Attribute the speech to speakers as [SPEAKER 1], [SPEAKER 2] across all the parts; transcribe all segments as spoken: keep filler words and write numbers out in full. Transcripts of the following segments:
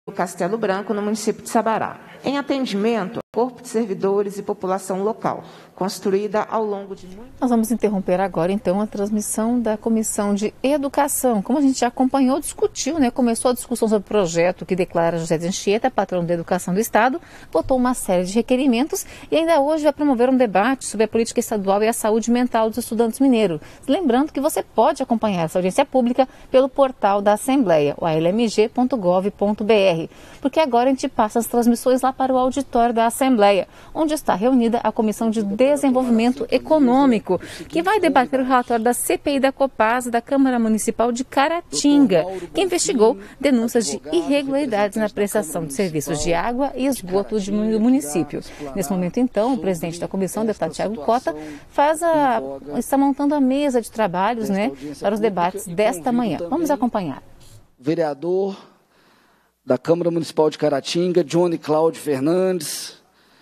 [SPEAKER 1] Castelo Branco, no município de Sabará. Em atendimento ao corpo de servidores e população local, construída ao longo de muito...
[SPEAKER 2] Nós vamos interromper agora, então, a transmissão da Comissão de Educação. Como a gente já acompanhou, discutiu, né? Começou a discussão sobre o projeto que declara José de Anchieta, patrão da educação do Estado, votou uma série de requerimentos e ainda hoje vai promover um debate sobre a política estadual e a saúde mental dos estudantes mineiros. Lembrando que você pode acompanhar essa audiência pública pelo portal da Assembleia, o a l m g ponto gov ponto b r, porque agora a gente passa as transmissões lá para o auditório da Assembleia, onde está reunida a Comissão de Desenvolvimento Econômico, que vai debater o relatório da C P I da Copasa da Câmara Municipal de Caratinga, que investigou denúncias de irregularidades na prestação de serviços de água e esgoto do município. Nesse momento, então, o presidente da comissão, o deputado Thiago Cota, faz a, está montando a mesa de trabalhos, né, para os debates desta manhã. Vamos acompanhar.
[SPEAKER 3] Vereador da Câmara Municipal de Caratinga, Johnny Cláudio Fernandes.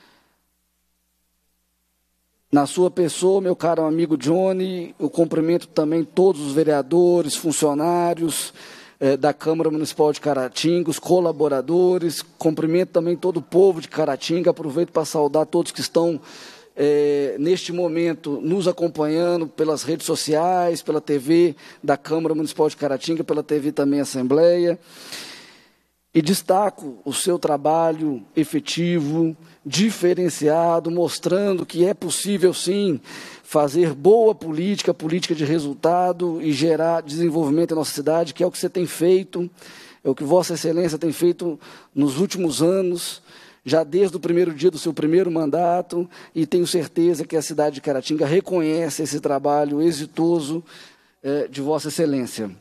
[SPEAKER 3] Na sua pessoa, meu caro amigo Johnny, eu cumprimento também todos os vereadores, funcionários eh, da Câmara Municipal de Caratinga, os colaboradores, cumprimento também todo o povo de Caratinga, aproveito para saudar todos que estão eh, neste momento nos acompanhando pelas redes sociais, pela T V da Câmara Municipal de Caratinga, pela T V também Assembleia. E destaco o seu trabalho efetivo, diferenciado, mostrando que é possível, sim, fazer boa política, política de resultado e gerar desenvolvimento na nossa cidade, que é o que você tem feito, é o que Vossa Excelência tem feito nos últimos anos, já desde o primeiro dia do seu primeiro mandato, e tenho certeza que a cidade de Caratinga reconhece esse trabalho exitoso eh, de Vossa Excelência.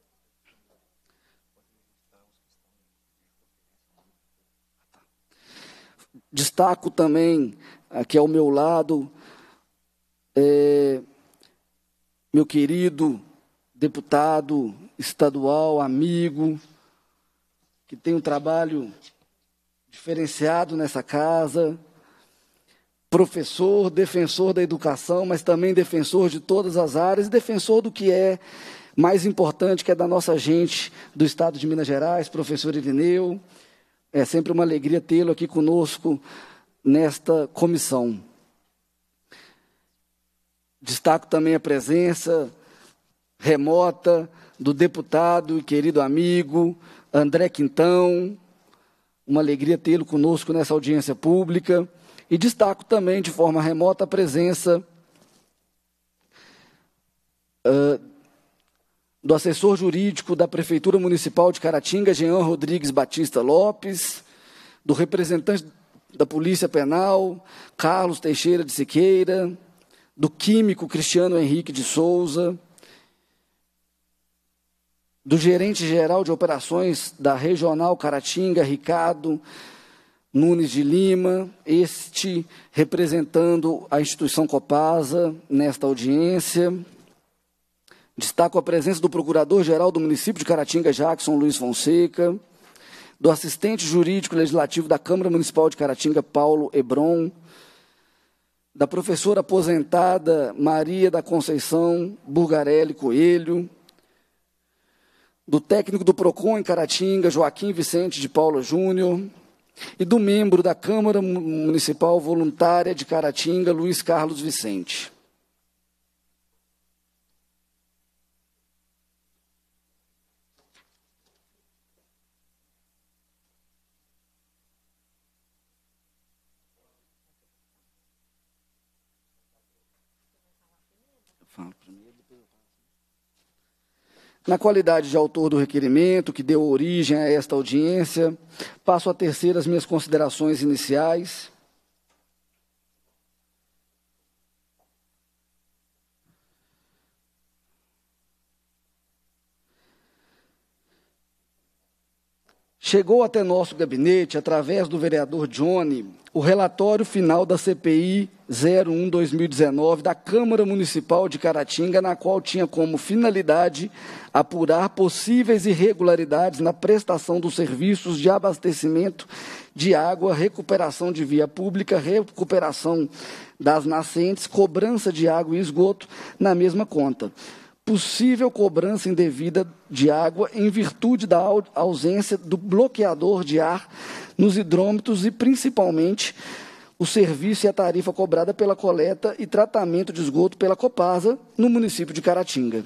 [SPEAKER 3] Destaco também, aqui ao meu lado, é, meu querido deputado estadual, amigo, que tem um trabalho diferenciado nessa casa, professor, defensor da educação, mas também defensor de todas as áreas, e defensor do que é mais importante, que é da nossa gente do Estado de Minas Gerais, professor Irineu. É sempre uma alegria tê-lo aqui conosco nesta comissão. Destaco também a presença remota do deputado e querido amigo André Quintão. Uma alegria tê-lo conosco nessa audiência pública. E destaco também, de forma remota, a presença uh, do assessor jurídico da Prefeitura Municipal de Caratinga, Jean Rodrigues Batista Lopes, do representante da Polícia Penal, Carlos Teixeira de Siqueira, do químico Cristiano Henrique de Souza, do gerente-geral de operações da Regional Caratinga, Ricardo Nunes de Lima, este representando a instituição Copasa nesta audiência. Destaco a presença do Procurador-Geral do município de Caratinga, Jackson Luiz Fonseca, do assistente jurídico legislativo da Câmara Municipal de Caratinga, Paulo Hebron, da professora aposentada Maria da Conceição Burgarelli Coelho, do técnico do PROCON em Caratinga, Joaquim Vicente de Paula Júnior, e do membro da Câmara Municipal Voluntária de Caratinga, Luiz Carlos Vicente. Na qualidade de autor do requerimento, que deu origem a esta audiência, passo a tecer as minhas considerações iniciais. Chegou até nosso gabinete, através do vereador Johnny, o relatório final da C P I zero um barra dois mil e dezenove da Câmara Municipal de Caratinga, na qual tinha como finalidade apurar possíveis irregularidades na prestação dos serviços de abastecimento de água, recuperação de via pública, recuperação das nascentes, cobrança de água e esgoto na mesma conta. possível cobrança indevida de água em virtude da ausência do bloqueador de ar nos hidrômetros e, principalmente, o serviço e a tarifa cobrada pela coleta e tratamento de esgoto pela Copasa no município de Caratinga.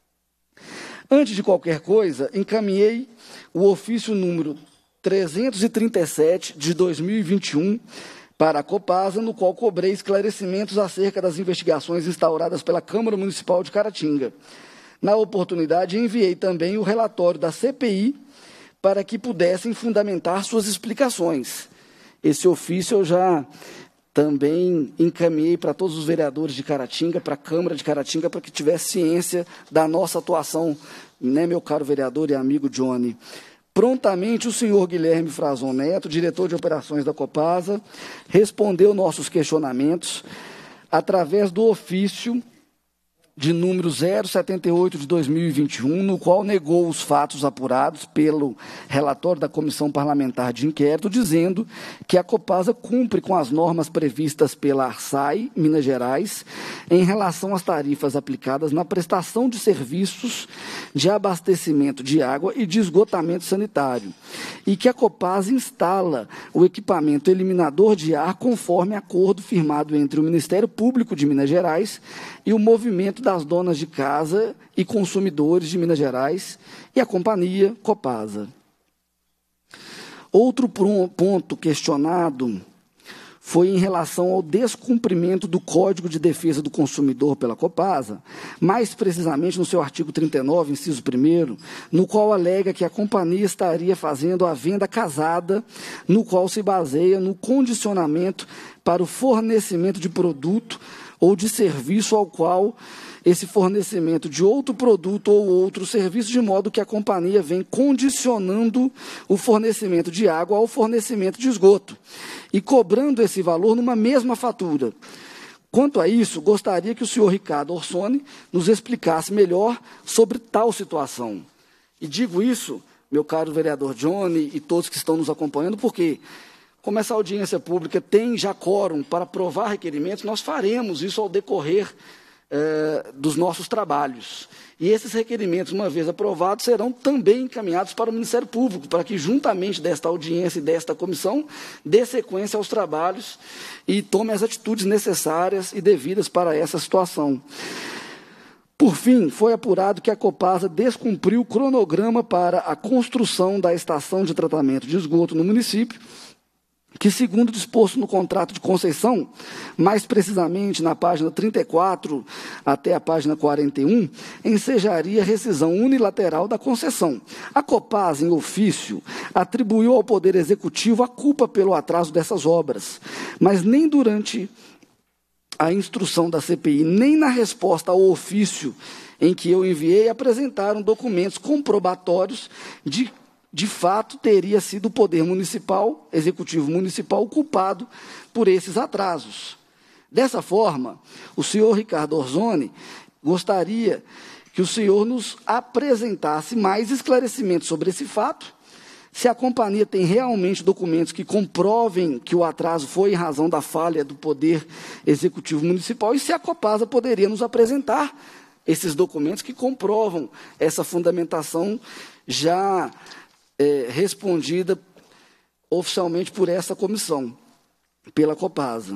[SPEAKER 3] Antes de qualquer coisa, encaminhei o ofício número trezentos e trinta e sete de dois mil e vinte e um para a Copasa, no qual cobrei esclarecimentos acerca das investigações instauradas pela Câmara Municipal de Caratinga. Na oportunidade, enviei também o relatório da C P I para que pudessem fundamentar suas explicações. Esse ofício eu já também encaminhei para todos os vereadores de Caratinga, para a Câmara de Caratinga, para que tivesse ciência da nossa atuação, né, meu caro vereador e amigo Johnny. Prontamente, o senhor Guilherme Frazon Neto, diretor de operações da Copasa, respondeu nossos questionamentos através do ofício de número zero setenta e oito de dois mil e vinte e um, no qual negou os fatos apurados pelo relatório da Comissão Parlamentar de Inquérito, dizendo que a Copasa cumpre com as normas previstas pela Arsai, Minas Gerais, em relação às tarifas aplicadas na prestação de serviços de abastecimento de água e de esgotamento sanitário, e que a Copasa instala o equipamento eliminador de ar conforme acordo firmado entre o Ministério Público de Minas Gerais e o Movimento das Donas de Casa e Consumidores de Minas Gerais e a companhia Copasa. Outro ponto questionado foi em relação ao descumprimento do Código de Defesa do Consumidor pela Copasa, mais precisamente no seu artigo trinta e nove, inciso primeiro, no qual alega que a companhia estaria fazendo a venda casada, no qual se baseia no condicionamento para o fornecimento de produto ou de serviço ao qual esse fornecimento de outro produto ou outro serviço, de modo que a companhia vem condicionando o fornecimento de água ao fornecimento de esgoto e cobrando esse valor numa mesma fatura. Quanto a isso, gostaria que o senhor Ricardo Orsoni nos explicasse melhor sobre tal situação. E digo isso, meu caro vereador Johnny e todos que estão nos acompanhando, porque, como essa audiência pública tem já quórum para aprovar requerimentos, nós faremos isso ao decorrer eh, dos nossos trabalhos. E esses requerimentos, uma vez aprovados, serão também encaminhados para o Ministério Público, para que, juntamente desta audiência e desta comissão, dê sequência aos trabalhos e tome as atitudes necessárias e devidas para essa situação. Por fim, foi apurado que a Copasa descumpriu o cronograma para a construção da estação de tratamento de esgoto no município, que, segundo disposto no contrato de concessão, mais precisamente na página trinta e quatro até a página quarenta e um, ensejaria rescisão unilateral da concessão. A Copasa, em ofício, atribuiu ao Poder Executivo a culpa pelo atraso dessas obras, mas nem durante a instrução da C P I, nem na resposta ao ofício em que eu enviei, apresentaram documentos comprobatórios de de fato, teria sido o Poder Municipal, Executivo Municipal, culpado por esses atrasos. Dessa forma, o senhor Ricardo Orsoni gostaria que o senhor nos apresentasse mais esclarecimentos sobre esse fato, se a companhia tem realmente documentos que comprovem que o atraso foi em razão da falha do Poder Executivo Municipal, e se a Copasa poderia nos apresentar esses documentos que comprovam essa fundamentação já É, respondida oficialmente por essa comissão, pela Copasa.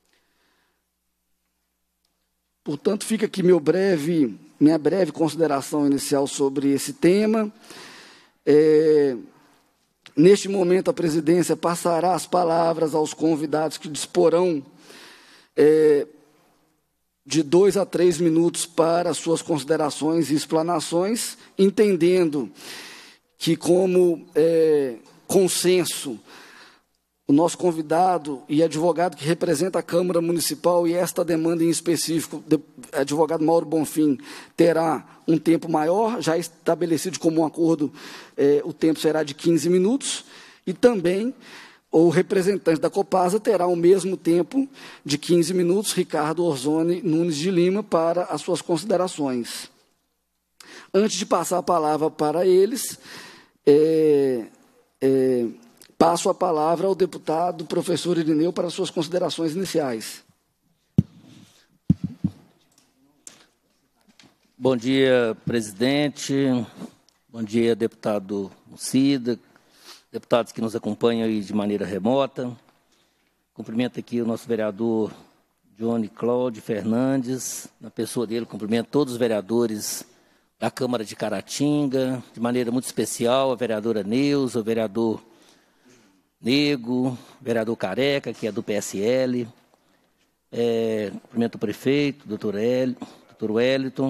[SPEAKER 3] Portanto, fica aqui meu breve, minha breve consideração inicial sobre esse tema. É, neste momento, a presidência passará as palavras aos convidados que disporão é, de dois a três minutos para suas considerações e explanações, entendendo que, como é, consenso, o nosso convidado e advogado que representa a Câmara Municipal e esta demanda em específico, o advogado Mauro Bonfim, terá um tempo maior, já estabelecido como um acordo, é, o tempo será de quinze minutos, e também o representante da Copasa terá o mesmo tempo de quinze minutos, Ricardo Orsoni Nunes de Lima, para as suas considerações. Antes de passar a palavra para eles, é, é, passo a palavra ao deputado professor Irineu para suas considerações iniciais.
[SPEAKER 4] Bom dia, presidente. Bom dia, deputado Mussida, deputados que nos acompanham aí de maneira remota. Cumprimento aqui o nosso vereador Johnny Cláudio Fernandes, na pessoa dele, cumprimento todos os vereadores da Câmara de Caratinga, de maneira muito especial, a vereadora Neuza, o vereador Nego, o vereador Careca, que é do P S L, é, cumprimento o prefeito, doutor Wellington,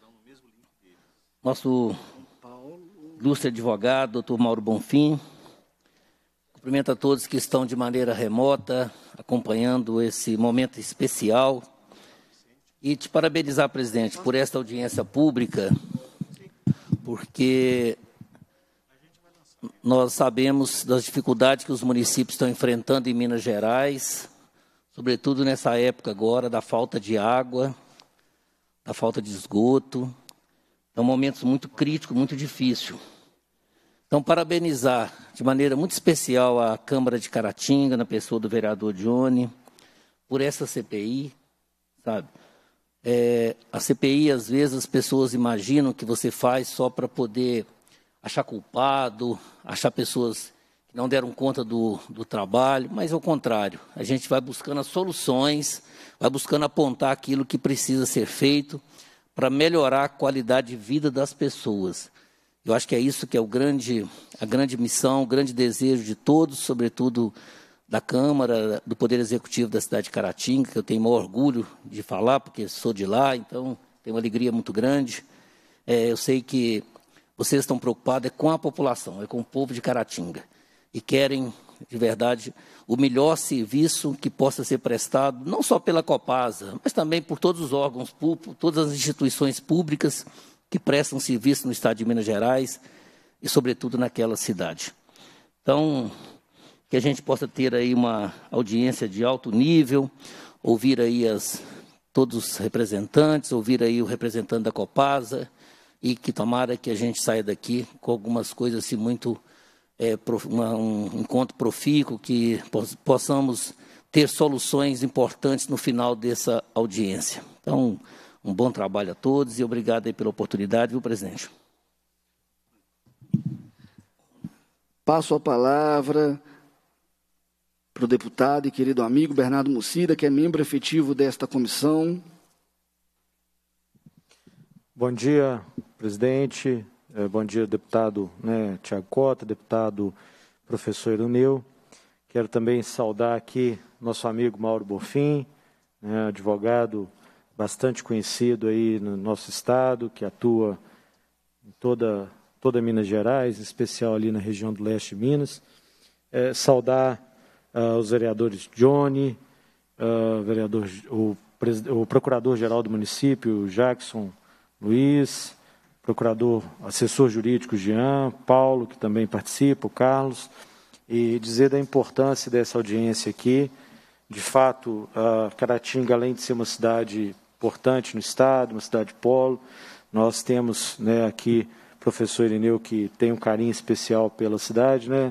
[SPEAKER 4] nosso ilustre advogado, doutor Mauro Bonfim. Cumprimento a todos que estão de maneira remota, acompanhando esse momento especial. E te parabenizar, presidente, por esta audiência pública, porque nós sabemos das dificuldades que os municípios estão enfrentando em Minas Gerais, sobretudo nessa época agora da falta de água, da falta de esgoto. É um momento muito crítico, muito difícil. Então, parabenizar de maneira muito especial a Câmara de Caratinga, na pessoa do vereador Johnny, por essa C P I, sabe? É, a C P I, às vezes, as pessoas imaginam que você faz só para poder achar culpado, achar pessoas que não deram conta do, do trabalho, mas ao contrário, a gente vai buscando as soluções, vai buscando apontar aquilo que precisa ser feito para melhorar a qualidade de vida das pessoas. Eu acho que é isso que é o grande, a grande missão, o grande desejo de todos, sobretudo da Câmara, do Poder Executivo da cidade de Caratinga, que eu tenho maior orgulho de falar, porque sou de lá, então tenho uma alegria muito grande. É, eu sei que vocês estão preocupados é com a população, é com o povo de Caratinga, e querem, de verdade, o melhor serviço que possa ser prestado, não só pela Copasa, mas também por todos os órgãos públicos, todas as instituições públicas que prestam serviço no estado de Minas Gerais e, sobretudo, naquela cidade. Então, que a gente possa ter aí uma audiência de alto nível, ouvir aí as, todos os representantes, ouvir aí o representante da Copasa, e que tomara que a gente saia daqui com algumas coisas assim muito... É, uma, um encontro profícuo, que possamos ter soluções importantes no final dessa audiência. Então, um bom trabalho a todos e obrigado aí pela oportunidade, viu, presidente?
[SPEAKER 3] Passo a palavra para o deputado e querido amigo Bernardo Mussida, que é membro efetivo desta comissão.
[SPEAKER 5] Bom dia, presidente. Bom dia, deputado né, Tiago Cota, deputado professor Irineu. Quero também saudar aqui nosso amigo Mauro Bonfim, né, advogado bastante conhecido aí no nosso estado, que atua em toda, toda Minas Gerais, em especial ali na região do leste de Minas. É, saudar uh, os vereadores Johnny, uh, vereador, o, o procurador-geral do município, Jackson Luiz, procurador, assessor jurídico Jean, Paulo, que também participa, o Carlos, e dizer da importância dessa audiência aqui. De fato, a Caratinga, além de ser uma cidade importante no estado, uma cidade polo, nós temos né, aqui o professor Irineu, que tem um carinho especial pela cidade, né,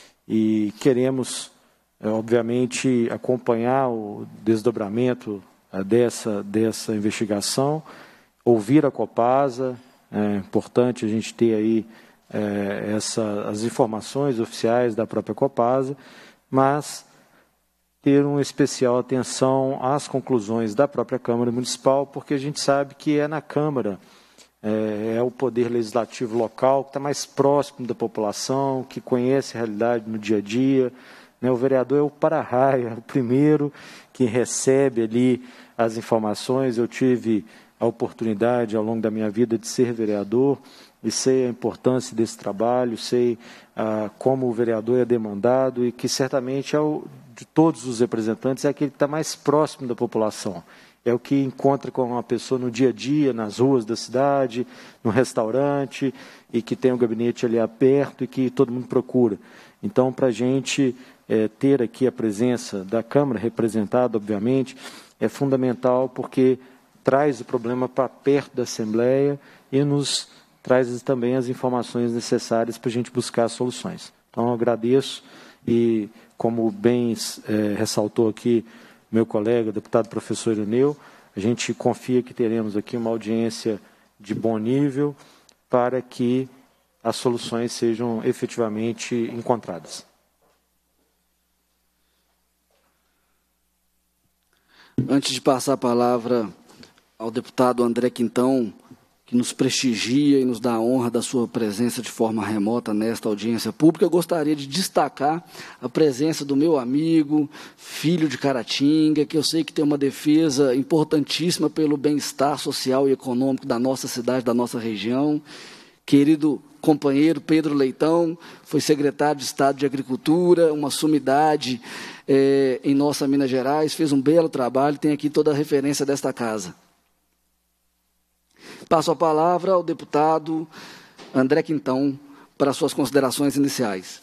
[SPEAKER 5] e queremos, obviamente, acompanhar o desdobramento dessa, dessa investigação, ouvir a Copasa. É importante a gente ter aí é, essa, as informações oficiais da própria Copasa, mas ter uma especial atenção às conclusões da própria Câmara Municipal, porque a gente sabe que é na Câmara, é, é o poder legislativo local que está mais próximo da população, que conhece a realidade no dia a dia. Né? O vereador é o para-raio, é o primeiro que recebe ali as informações. Eu tive a oportunidade ao longo da minha vida de ser vereador e sei a importância desse trabalho, sei ah, como o vereador é demandado e que certamente é o, de todos os representantes é aquele que está mais próximo da população. É o que encontra com uma pessoa no dia a dia, nas ruas da cidade, no restaurante, e que tem um gabinete ali aberto e que todo mundo procura. Então, para a gente é, ter aqui a presença da Câmara representada, obviamente, é fundamental porque traz o problema para perto da Assembleia e nos traz também as informações necessárias para a gente buscar soluções. Então, eu agradeço e, como bem é, ressaltou aqui meu colega, deputado professor Irineu, a gente confia que teremos aqui uma audiência de bom nível, para que as soluções sejam efetivamente encontradas.
[SPEAKER 3] Antes de passar a palavra ao deputado André Quintão, que nos prestigia e nos dá a honra da sua presença de forma remota nesta audiência pública, eu gostaria de destacar a presença do meu amigo, filho de Caratinga, que eu sei que tem uma defesa importantíssima pelo bem-estar social e econômico da nossa cidade, da nossa região, querido companheiro Pedro Leitão, foi secretário de Estado de Agricultura, uma sumidade é, em nossa Minas Gerais, fez um belo trabalho, tem aqui toda a referência desta casa. Passo a palavra ao deputado André Quintão para suas considerações iniciais.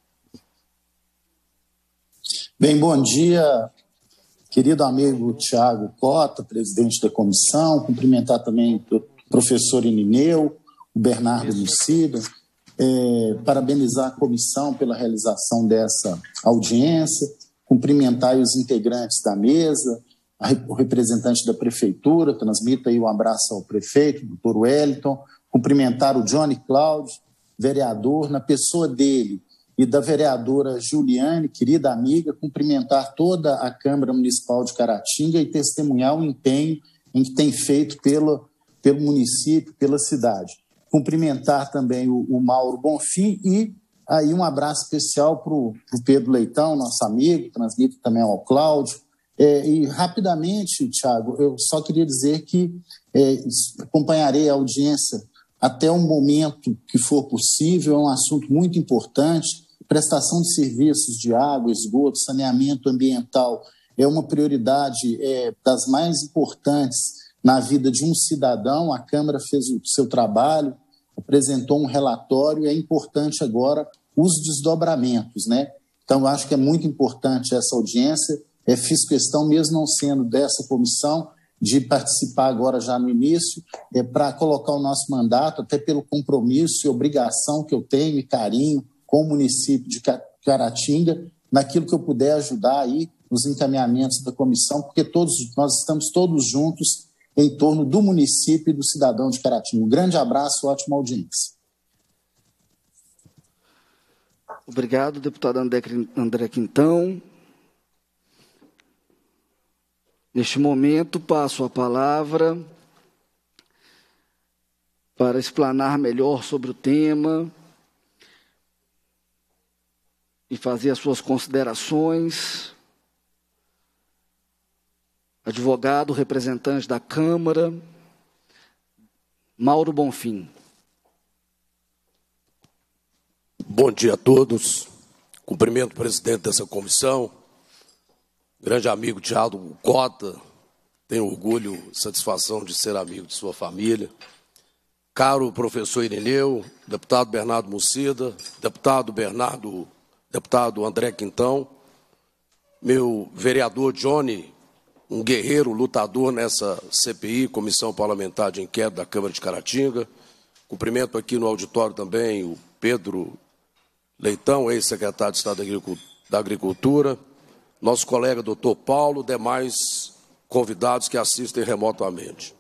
[SPEAKER 6] Bem, bom dia, querido amigo Tiago Cota, presidente da comissão, cumprimentar também o professor Irineu, o Bernardo Lucida, é, parabenizar a comissão pela realização dessa audiência, cumprimentar os integrantes da mesa, o representante da prefeitura, transmita aí um abraço ao prefeito, doutor Wellington, cumprimentar o Johnny Cláudio, vereador, na pessoa dele e da vereadora Juliane, querida amiga, cumprimentar toda a Câmara Municipal de Caratinga e testemunhar o empenho em que tem feito pelo, pelo município, pela cidade. Cumprimentar também o, o Mauro Bonfim e aí um abraço especial para o Pedro Leitão, nosso amigo, transmito também ao Cláudio. É, e rapidamente, Tiago, eu só queria dizer que é, acompanharei a audiência até o momento que for possível, é um assunto muito importante, prestação de serviços de água, esgoto, saneamento ambiental é uma prioridade é, das mais importantes na vida de um cidadão. A Câmara fez o seu trabalho, apresentou um relatório, é importante agora os desdobramentos, né? Então, eu acho que é muito importante essa audiência. É, fiz questão, mesmo não sendo dessa comissão, de participar agora já no início, é, para colocar o nosso mandato, até pelo compromisso e obrigação que eu tenho e carinho com o município de Caratinga, naquilo que eu puder ajudar aí nos encaminhamentos da comissão, porque todos, nós estamos todos juntos em torno do município e do cidadão de Caratinga. Um grande abraço, ótima audiência.
[SPEAKER 3] Obrigado, deputado André Quintão. Neste momento, passo a palavra para explanar melhor sobre o tema e fazer as suas considerações. Advogado, representante da Câmara, Mauro Bonfim.
[SPEAKER 7] Bom dia a todos. Cumprimento o presidente dessa comissão, grande amigo Tiago Cota, tenho orgulho e satisfação de ser amigo de sua família. Caro professor Irineu, deputado Bernardo Lucida, deputado Bernardo, deputado André Quintão, meu vereador Johnny, um guerreiro lutador nessa C P I, Comissão Parlamentar de Inquérito da Câmara de Caratinga. Cumprimento aqui no auditório também o Pedro Leitão, ex-secretário de Estado da Agricultura, nosso colega doutor Paulo, demais convidados que assistem remotamente.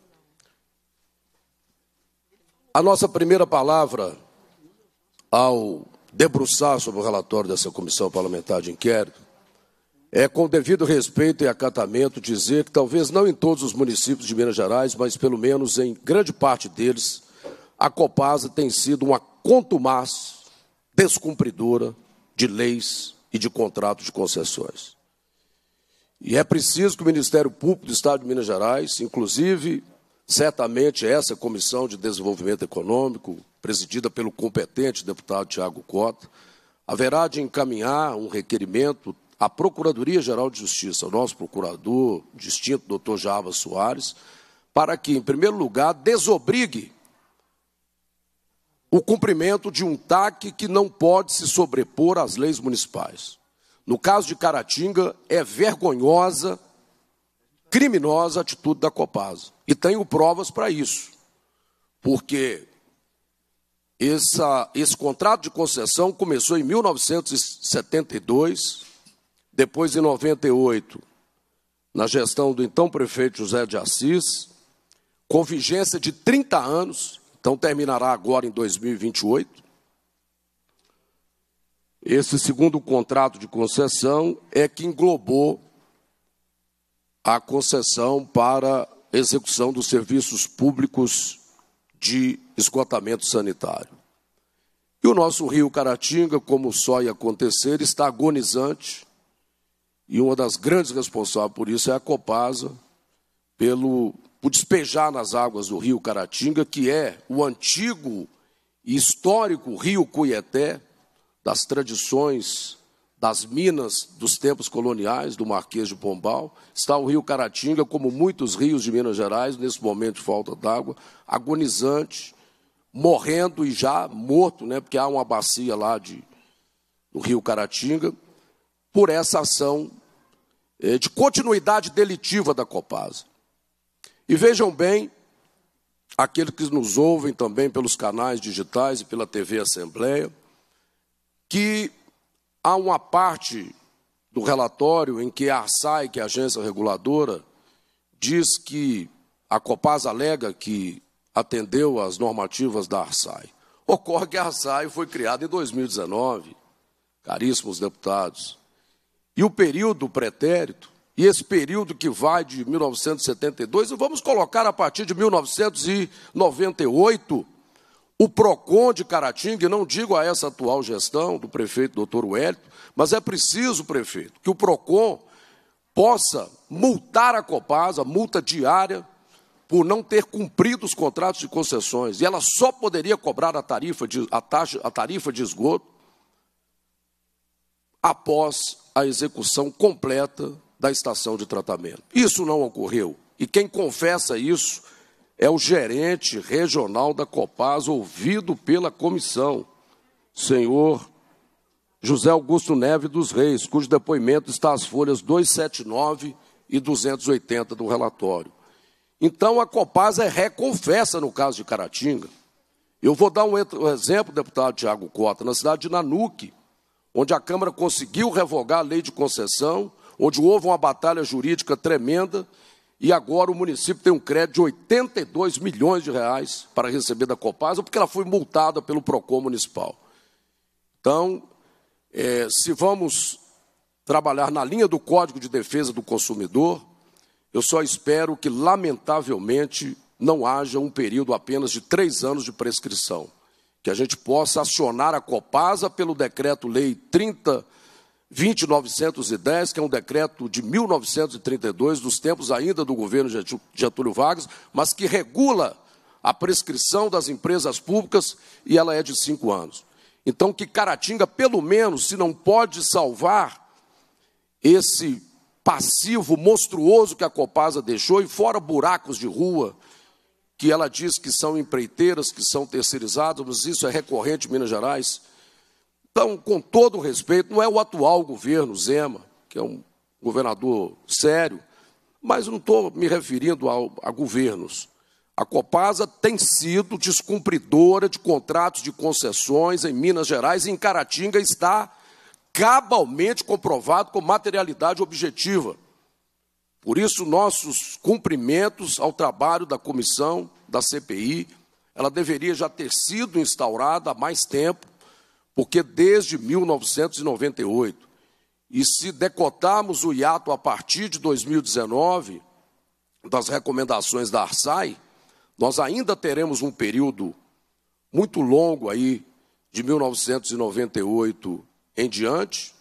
[SPEAKER 7] A nossa primeira palavra, ao debruçar sobre o relatório dessa Comissão Parlamentar de Inquérito, é, com devido respeito e acatamento, dizer que talvez não em todos os municípios de Minas Gerais, mas pelo menos em grande parte deles, a Copasa tem sido uma contumaz descumpridora de leis e de contratos de concessões. E é preciso que o Ministério Público do Estado de Minas Gerais, inclusive, certamente essa Comissão de Desenvolvimento Econômico, presidida pelo competente deputado Tiago Cota, haverá de encaminhar um requerimento à Procuradoria-Geral de Justiça, ao nosso procurador distinto, doutor Java Soares, para que, em primeiro lugar, desobrigue o cumprimento de um T A C que não pode se sobrepor às leis municipais. No caso de Caratinga, é vergonhosa, criminosa a atitude da Copasa. E tenho provas para isso, porque essa, esse contrato de concessão começou em mil novecentos e setenta e dois, depois em noventa e oito, na gestão do então prefeito José de Assis, com vigência de trinta anos, então terminará agora em dois mil e vinte e oito. Esse segundo contrato de concessão é que englobou a concessão para execução dos serviços públicos de esgotamento sanitário. E o nosso rio Caratinga, como só ia acontecer, está agonizante, e uma das grandes responsáveis por isso é a Copasa, pelo, por despejar nas águas do rio Caratinga, que é o antigo e histórico rio Cuieté, das tradições das minas dos tempos coloniais, do Marquês de Pombal. Está o rio Caratinga, como muitos rios de Minas Gerais, nesse momento de falta d'água, agonizante, morrendo e já morto, né, porque há uma bacia lá de, do rio Caratinga, por essa ação eh, de continuidade delitiva da Copasa. E vejam bem, aqueles que nos ouvem também pelos canais digitais e pela T V Assembleia, que há uma parte do relatório em que a ARSAI, que é a agência reguladora, diz que a Copasa alega que atendeu às normativas da ARSAI. Ocorre que a ARSAI foi criada em dois mil e dezenove, caríssimos deputados. E o período pretérito, e esse período que vai de mil novecentos e setenta e dois, vamos colocar a partir de mil novecentos e noventa e oito, o PROCON de Caratinga, e não digo a essa atual gestão do prefeito doutor Wellington, mas é preciso, prefeito, que o PROCON possa multar a Copasa, multa diária, por não ter cumprido os contratos de concessões. E ela só poderia cobrar a tarifa de, a taxa, a tarifa de esgoto após a execução completa da estação de tratamento. Isso não ocorreu. E quem confessa isso é o gerente regional da Copasa, ouvido pela comissão, senhor José Augusto Neves dos Reis, cujo depoimento está às folhas duzentos e setenta e nove e duzentos e oitenta do relatório. Então, a Copasa é reconfessa no caso de Caratinga. Eu vou dar um exemplo, deputado Tiago Cota, na cidade de Nanuque, onde a Câmara conseguiu revogar a lei de concessão, onde houve uma batalha jurídica tremenda, e agora o município tem um crédito de oitenta e dois milhões de reais para receber da Copasa, porque ela foi multada pelo PROCON municipal. Então, é, se vamos trabalhar na linha do Código de Defesa do Consumidor, eu só espero que, lamentavelmente, não haja um período apenas de três anos de prescrição, que a gente possa acionar a Copasa pelo Decreto-Lei trinta, vinte mil novecentos e dez, que é um decreto de mil novecentos e trinta e dois, dos tempos ainda do governo Getúlio Vargas, mas que regula a prescrição das empresas públicas, e ela é de cinco anos. Então, que Caratinga, pelo menos, se não pode salvar esse passivo monstruoso que a Copasa deixou, e fora buracos de rua, que ela diz que são empreiteiras, que são terceirizadas, mas isso é recorrente em Minas Gerais. Então, com todo o respeito, não é o atual governo, Zema, que é um governador sério, mas não estou me referindo ao, a governos. A Copasa tem sido descumpridora de contratos de concessões em Minas Gerais, e em Caratinga está cabalmente comprovado com materialidade objetiva. Por isso, nossos cumprimentos ao trabalho da comissão, da C P I, ela deveria já ter sido instaurada há mais tempo, porque desde mil novecentos e noventa e oito, e se decotarmos o hiato a partir de dois mil e dezenove, das recomendações da ARSAI, nós ainda teremos um período muito longo aí, de mil novecentos e noventa e oito em diante,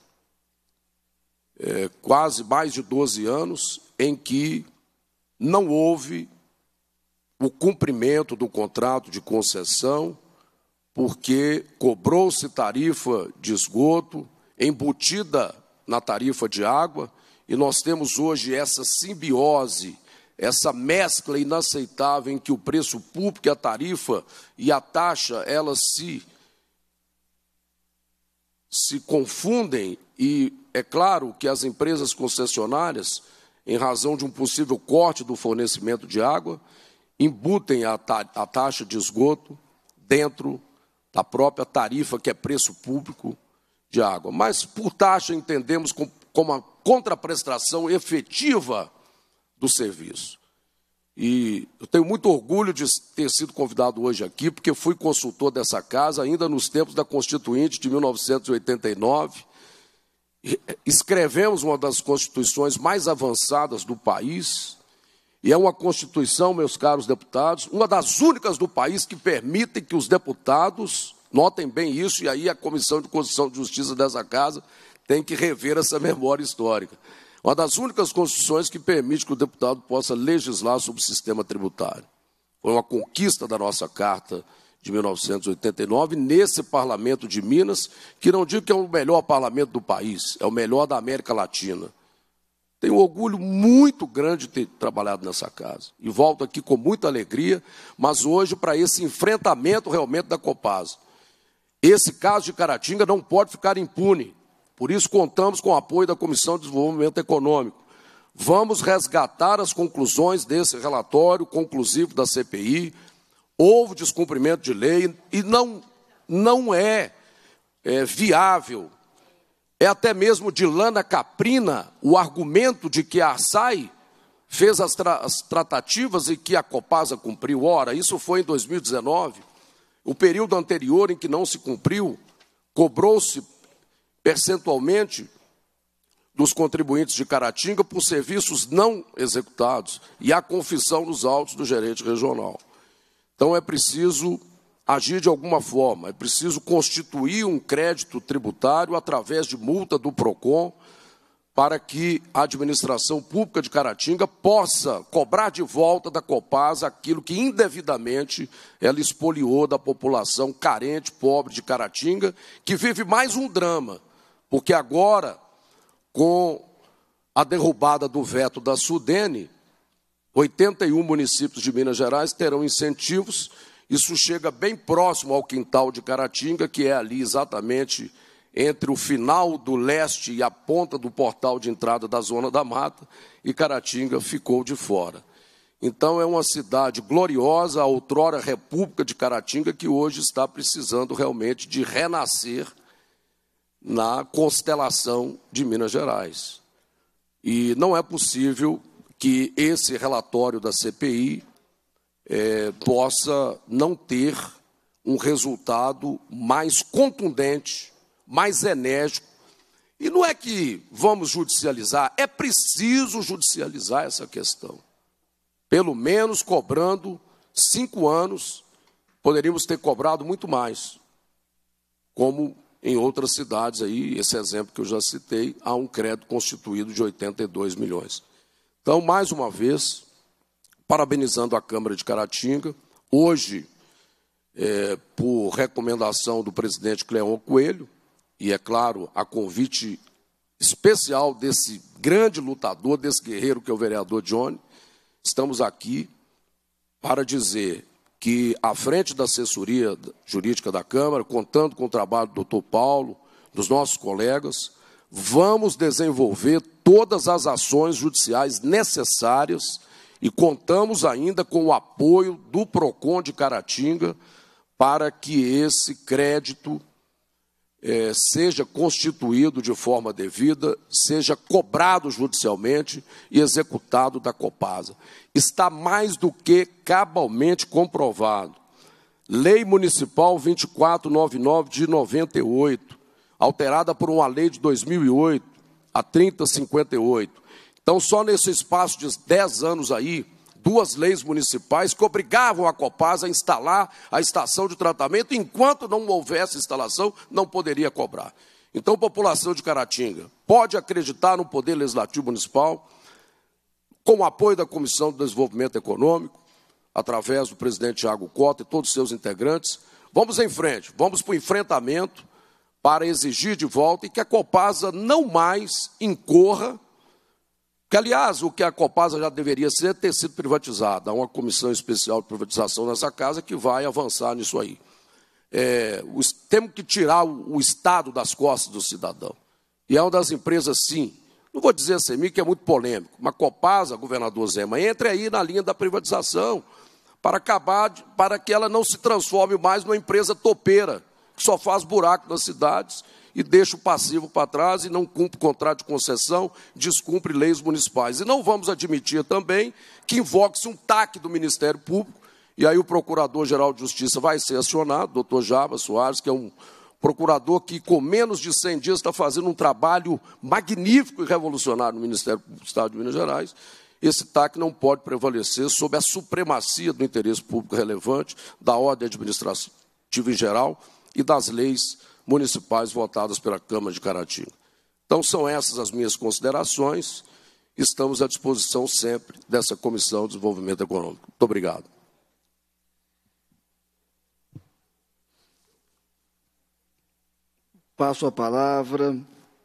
[SPEAKER 7] é, quase mais de doze anos, em que não houve o cumprimento do contrato de concessão, porque cobrou-se tarifa de esgoto, embutida na tarifa de água, e nós temos hoje essa simbiose, essa mescla inaceitável em que o preço público, a tarifa e a taxa, elas se, se confundem, e é claro que as empresas concessionárias, em razão de um possível corte do fornecimento de água, embutem a, ta a taxa de esgoto dentro da própria tarifa, que é preço público de água. Mas, por taxa, entendemos como a contraprestação efetiva do serviço. E eu tenho muito orgulho de ter sido convidado hoje aqui, porque fui consultor dessa casa ainda nos tempos da Constituinte de mil novecentos e oitenta e nove. Escrevemos uma das constituições mais avançadas do país, e é uma Constituição, meus caros deputados, uma das únicas do país que permitem que os deputados, notem bem isso, e aí a Comissão de Constituição e Justiça dessa casa tem que rever essa memória histórica. Uma das únicas constituições que permite que o deputado possa legislar sobre o sistema tributário. Foi uma conquista da nossa Carta de mil novecentos e oitenta e nove, nesse parlamento de Minas, que não digo que é o melhor parlamento do país, é o melhor da América Latina. Tenho um orgulho muito grande de ter trabalhado nessa casa. E volto aqui com muita alegria, mas hoje para esse enfrentamento realmente da Copasa. Esse caso de Caratinga não pode ficar impune. Por isso, contamos com o apoio da Comissão de Desenvolvimento Econômico. Vamos resgatar as conclusões desse relatório conclusivo da C P I. Houve descumprimento de lei e não, não é, é viável. É até mesmo de lana caprina o argumento de que a Arsai fez as, tra as tratativas e que a Copasa cumpriu. Ora, isso foi em dois mil e dezenove. O período anterior em que não se cumpriu, cobrou-se percentualmente dos contribuintes de Caratinga por serviços não executados e a confissão nos autos do gerente regional. Então é preciso agir de alguma forma, é preciso constituir um crédito tributário através de multa do PROCON para que a administração pública de Caratinga possa cobrar de volta da Copasa aquilo que indevidamente ela expoliou da população carente, pobre de Caratinga, que vive mais um drama. Porque agora, com a derrubada do veto da Sudene, oitenta e um municípios de Minas Gerais terão incentivos. Isso chega bem próximo ao quintal de Caratinga, que é ali exatamente entre o final do leste e a ponta do portal de entrada da Zona da Mata, e Caratinga ficou de fora. Então, é uma cidade gloriosa, a outrora República de Caratinga, que hoje está precisando realmente de renascer na constelação de Minas Gerais. E não é possível que esse relatório da C P I é, possa não ter um resultado mais contundente, mais enérgico. E não é que vamos judicializar, é preciso judicializar essa questão. Pelo menos cobrando cinco anos, poderíamos ter cobrado muito mais, como em outras cidades, aí, esse exemplo que eu já citei, há um crédito constituído de oitenta e dois milhões. Então, mais uma vez, parabenizando a Câmara de Caratinga, hoje, é, por recomendação do presidente Cleon Coelho, e, é claro, a convite especial desse grande lutador, desse guerreiro que é o vereador Johnny, estamos aqui para dizer que, à frente da assessoria jurídica da Câmara, contando com o trabalho do doutor Paulo, dos nossos colegas, vamos desenvolver todas as ações judiciais necessárias e contamos ainda com o apoio do PROCON de Caratinga para que esse crédito é, seja constituído de forma devida, seja cobrado judicialmente e executado da Copasa. Está mais do que cabalmente comprovado. Lei Municipal vinte e quatro noventa e nove de noventa e oito, alterada por uma lei de dois mil e oito, a trinta cinquenta e oito. Então, só nesse espaço de dez anos aí, duas leis municipais que obrigavam a Copasa a instalar a estação de tratamento, enquanto não houvesse instalação, não poderia cobrar. Então, população de Caratinga, pode acreditar no Poder Legislativo Municipal, com o apoio da Comissão de Desenvolvimento Econômico, através do presidente Tiago Cota e todos os seus integrantes. Vamos em frente, vamos para o enfrentamento para exigir de volta e que a Copasa não mais incorra, que, aliás, o que a Copasa já deveria ser é ter sido privatizada. Há uma comissão especial de privatização nessa casa que vai avançar nisso aí. É, os, temos que tirar o, o Estado das costas do cidadão. E é uma das empresas, sim, não vou dizer a CEMIG, que é muito polêmico, mas Copasa, governador Zema, entre aí na linha da privatização para acabar, de, para que ela não se transforme mais numa empresa topeira, que só faz buraco nas cidades e deixa o passivo para trás e não cumpre contrato de concessão, descumpre leis municipais. E não vamos admitir também que invoque-se um T A C do Ministério Público, e aí o Procurador-Geral de Justiça vai ser acionado, doutor Java Soares, que é um procurador que, com menos de cem dias, está fazendo um trabalho magnífico e revolucionário no Ministério Público do Estado de Minas Gerais. Esse T A C não pode prevalecer sobre a supremacia do interesse público relevante, da ordem administrativa em geral e das leis municipais votadas pela Câmara de Caratinga. Então, são essas as minhas considerações. Estamos à disposição sempre dessa Comissão de Desenvolvimento Econômico. Muito obrigado.
[SPEAKER 3] Passo a palavra,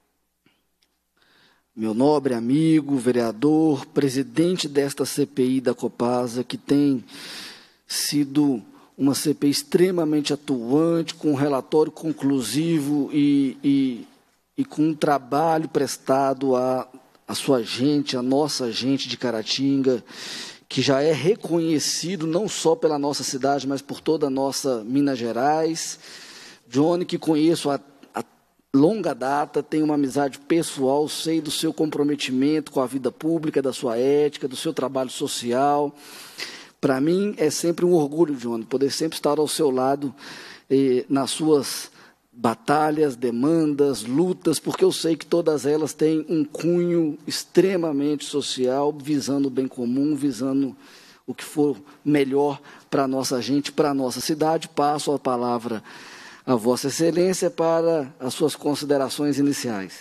[SPEAKER 3] meu nobre amigo, vereador, presidente desta C P I da Copasa, que tem sido uma C P I extremamente atuante, com um relatório conclusivo e, e, e com um trabalho prestado à, à sua gente, à nossa gente de Caratinga, que já é reconhecido não só pela nossa cidade, mas por toda a nossa Minas Gerais. Johnny, que conheço há longa data, tenho uma amizade pessoal, sei do seu comprometimento com a vida pública, da sua ética, do seu trabalho social. Para mim é sempre um orgulho, Johnny, poder sempre estar ao seu lado eh, nas suas batalhas, demandas, lutas, porque eu sei que todas elas têm um cunho extremamente social, visando o bem comum, visando o que for melhor para a nossa gente, para a nossa cidade. Passo a palavra a Vossa Excelência para as suas considerações iniciais.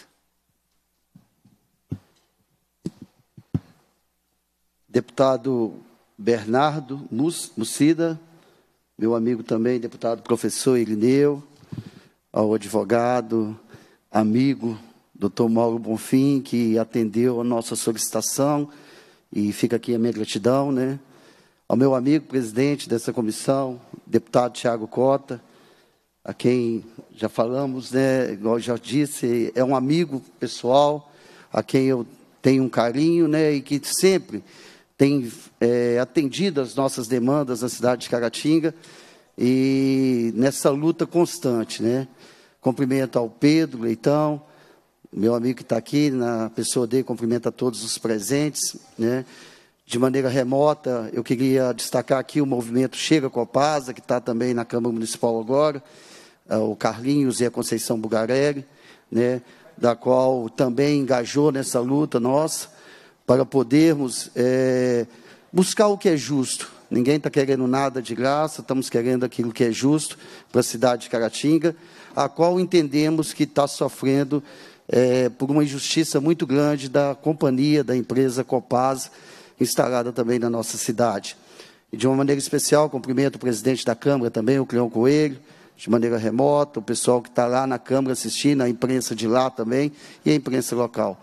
[SPEAKER 8] Deputado Bernardo Mucida, meu amigo também, deputado professor Irineu, ao advogado, amigo, doutor Mauro Bonfim, que atendeu a nossa solicitação, e fica aqui a minha gratidão, né? Ao meu amigo presidente dessa comissão, deputado Tiago Cota, a quem já falamos, né, igual já disse, é um amigo pessoal, a quem eu tenho um carinho, né, e que sempre tem é, atendido as nossas demandas na cidade de Caratinga, e nessa luta constante, né. Cumprimento ao Pedro Leitão, meu amigo que está aqui, na pessoa dele, cumprimento a todos os presentes, né. De maneira remota, eu queria destacar aqui o movimento Chega Copasa, que está também na Câmara Municipal agora, o Carlinhos e a Conceição Bugarelli, né, da qual também engajou nessa luta nossa, para podermos é, buscar o que é justo. Ninguém está querendo nada de graça, estamos querendo aquilo que é justo para a cidade de Caratinga, a qual entendemos que está sofrendo é, por uma injustiça muito grande da companhia, da empresa Copasa, instalada também na nossa cidade. E, de uma maneira especial, cumprimento o presidente da Câmara também, o Cleão Coelho, de maneira remota, o pessoal que está lá na Câmara assistindo, a imprensa de lá também e a imprensa local.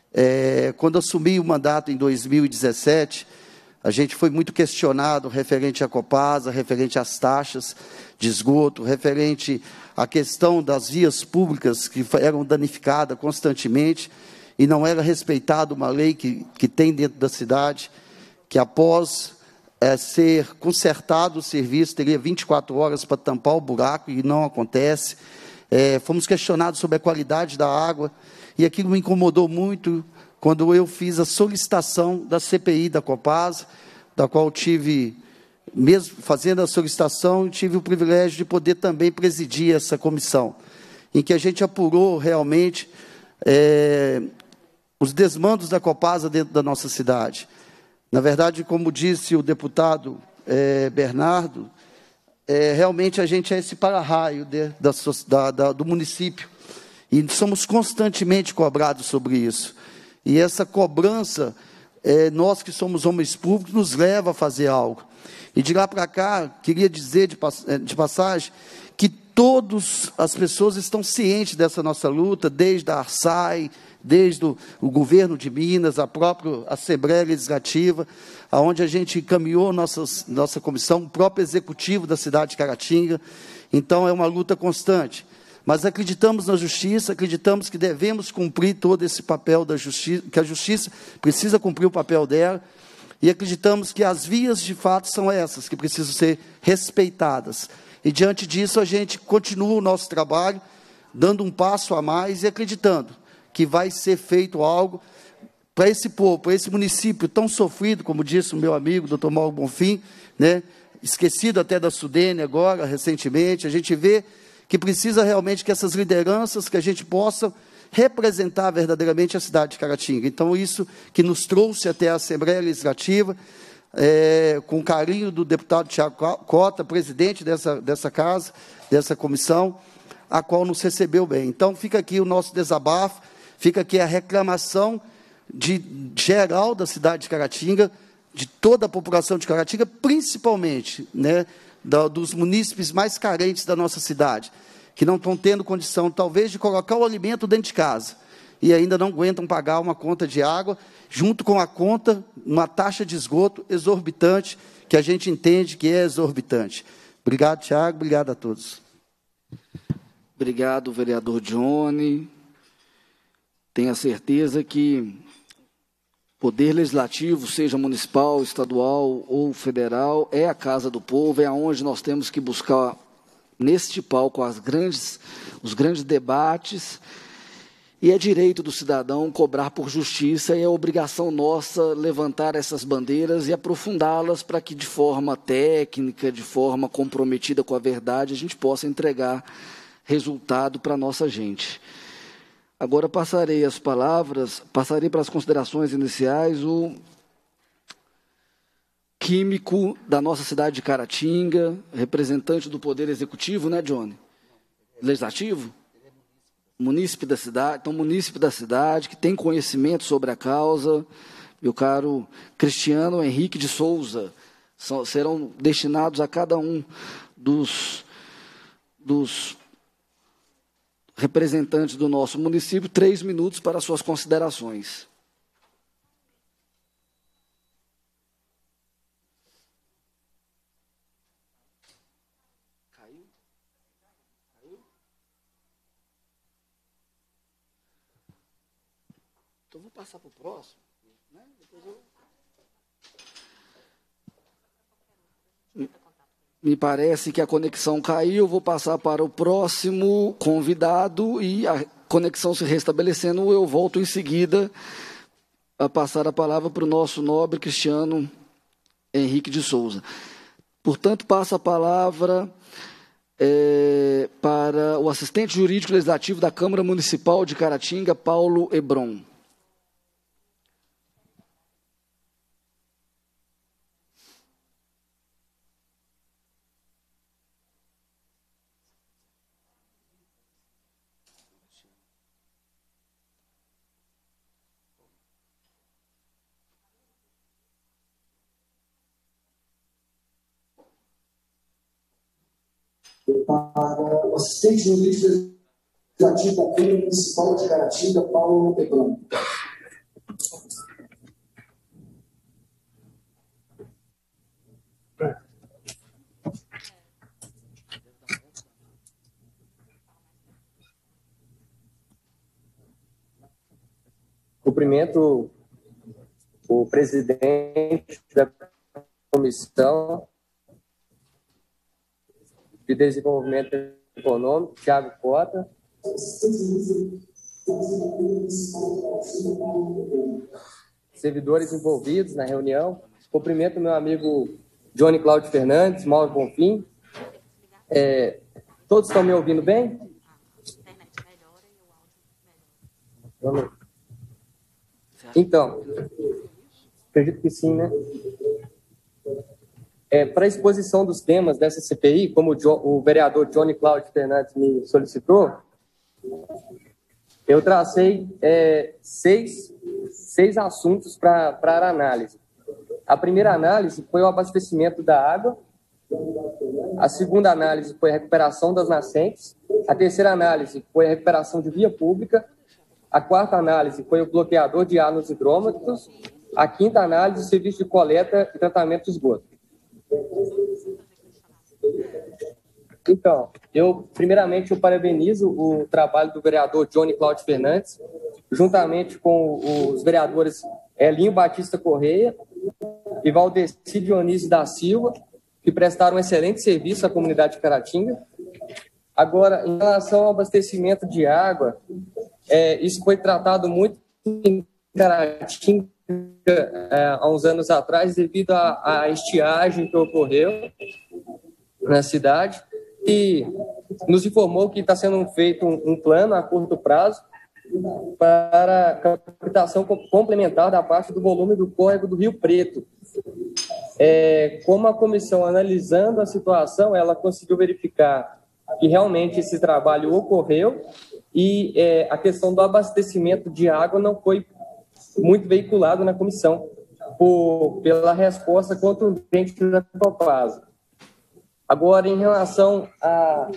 [SPEAKER 8] É, quando assumi o mandato em dois mil e dezessete, a gente foi muito questionado referente à Copasa, referente às taxas de esgoto, referente à questão das vias públicas que eram danificadas constantemente e não era respeitada uma lei que, que tem dentro da cidade, que após É, ser consertado o serviço, teria vinte e quatro horas para tampar o buraco, e não acontece. É, fomos questionados sobre a qualidade da água, e aquilo me incomodou muito quando eu fiz a solicitação da C P I da Copasa, da qual tive, mesmo fazendo a solicitação, tive o privilégio de poder também presidir essa comissão, em que a gente apurou realmente é, os desmandos da Copasa dentro da nossa cidade. Na verdade, como disse o deputado é, Bernardo, é, realmente a gente é esse para-raio de, da, da, do município, e somos constantemente cobrados sobre isso. E essa cobrança, é, nós que somos homens públicos, nos leva a fazer algo. E de lá para cá, queria dizer de, de passagem, que todas as pessoas estão cientes dessa nossa luta, desde a Arsai, desde o, o governo de Minas, a própria Assembleia Legislativa, aonde a gente encaminhou nossas, nossa comissão, o próprio executivo da cidade de Caratinga. Então, é uma luta constante. Mas acreditamos na justiça, acreditamos que devemos cumprir todo esse papel da justiça, que a justiça precisa cumprir o papel dela, e acreditamos que as vias de fato são essas, que precisam ser respeitadas. E diante disso, a gente continua o nosso trabalho, dando um passo a mais e acreditando que vai ser feito algo para esse povo, para esse município tão sofrido, como disse o meu amigo, doutor Mauro Bonfim, né? Esquecido até da Sudene agora, recentemente. A gente vê que precisa realmente que essas lideranças, que a gente possa representar verdadeiramente a cidade de Caratinga. Então, isso que nos trouxe até a Assembleia Legislativa, é, com o carinho do deputado Tiago Cota, presidente dessa, dessa casa, dessa comissão, a qual nos recebeu bem. Então, fica aqui o nosso desabafo, fica aqui a reclamação de geral da cidade de Caratinga, de toda a população de Caratinga, principalmente, né, da, dos munícipes mais carentes da nossa cidade, que não estão tendo condição, talvez, de colocar o alimento dentro de casa, e ainda não aguentam pagar uma conta de água, junto com a conta, uma taxa de esgoto exorbitante, que a gente entende que é exorbitante. Obrigado, Tiago, obrigado a todos.
[SPEAKER 3] Obrigado, vereador Johnny. Tenho a certeza que Poder Legislativo, seja municipal, estadual ou federal, é a casa do povo, é aonde nós temos que buscar, neste palco, as grandes, os grandes debates, e é direito do cidadão cobrar por justiça, e é obrigação nossa levantar essas bandeiras e aprofundá-las para que, de forma técnica, de forma comprometida com a verdade, a gente possa entregar resultado para a nossa gente. Agora passarei as palavras, passarei para as considerações iniciais o químico da nossa cidade de Caratinga, representante do Poder Executivo, né, Johnny? Legislativo? Munícipe da cidade, então munícipe da cidade, que tem conhecimento sobre a causa, meu caro Cristiano Henrique de Souza, são, serão destinados a cada um dos, dos representantes do nosso município, três minutos para suas considerações. Caiu? Caiu? Então, vou passar para o próximo, né? Depois eu... Me parece que a conexão caiu, vou passar para o próximo convidado e a conexão se restabelecendo, eu volto em seguida a passar a palavra para o nosso nobre Cristiano Henrique de Souza. Portanto, passo a palavra é, para o assistente jurídico legislativo da Câmara Municipal de Caratinga, Paulo Hebron.
[SPEAKER 9] Para o assistente jurídico legislativo da Câmara Municipal de Caratinga, Paulo Hebron.
[SPEAKER 10] Cumprimento o presidente da comissão de Desenvolvimento Econômico, Tiago Cota. Servidores envolvidos na reunião. Cumprimento meu amigo Johnny Cláudio Fernandes, Mauro Bonfim. É, todos estão me ouvindo bem? Vamos. Então, acredito que sim, né? É, para a exposição dos temas dessa C P I, como o, jo, o vereador Johnny Cláudio Fernandes me solicitou, eu tracei é, seis, seis assuntos para análise. A primeira análise foi o abastecimento da água, a segunda análise foi a recuperação das nascentes, a terceira análise foi a recuperação de via pública, a quarta análise foi o bloqueador de ar nos hidrômetros, a quinta análise, o serviço de coleta e tratamento de esgoto. Então, eu, primeiramente, eu parabenizo o trabalho do vereador Johnny Cláudio Fernandes, juntamente com os vereadores Elinho Batista Correia e Valdeci Dionísio da Silva, que prestaram um excelente serviço à comunidade de Caratinga. Agora, em relação ao abastecimento de água, é, isso foi tratado muito em Caratinga é, há uns anos atrás, devido à, à estiagem que ocorreu na cidade, e nos informou que está sendo feito um, um plano a curto prazo para captação complementar da parte do volume do córrego do Rio Preto. É, como a comissão, analisando a situação, ela conseguiu verificar que realmente esse trabalho ocorreu e é, a questão do abastecimento de água não foi muito veiculado na comissão por, pela resposta contundente da Copasa. Agora, em relação a...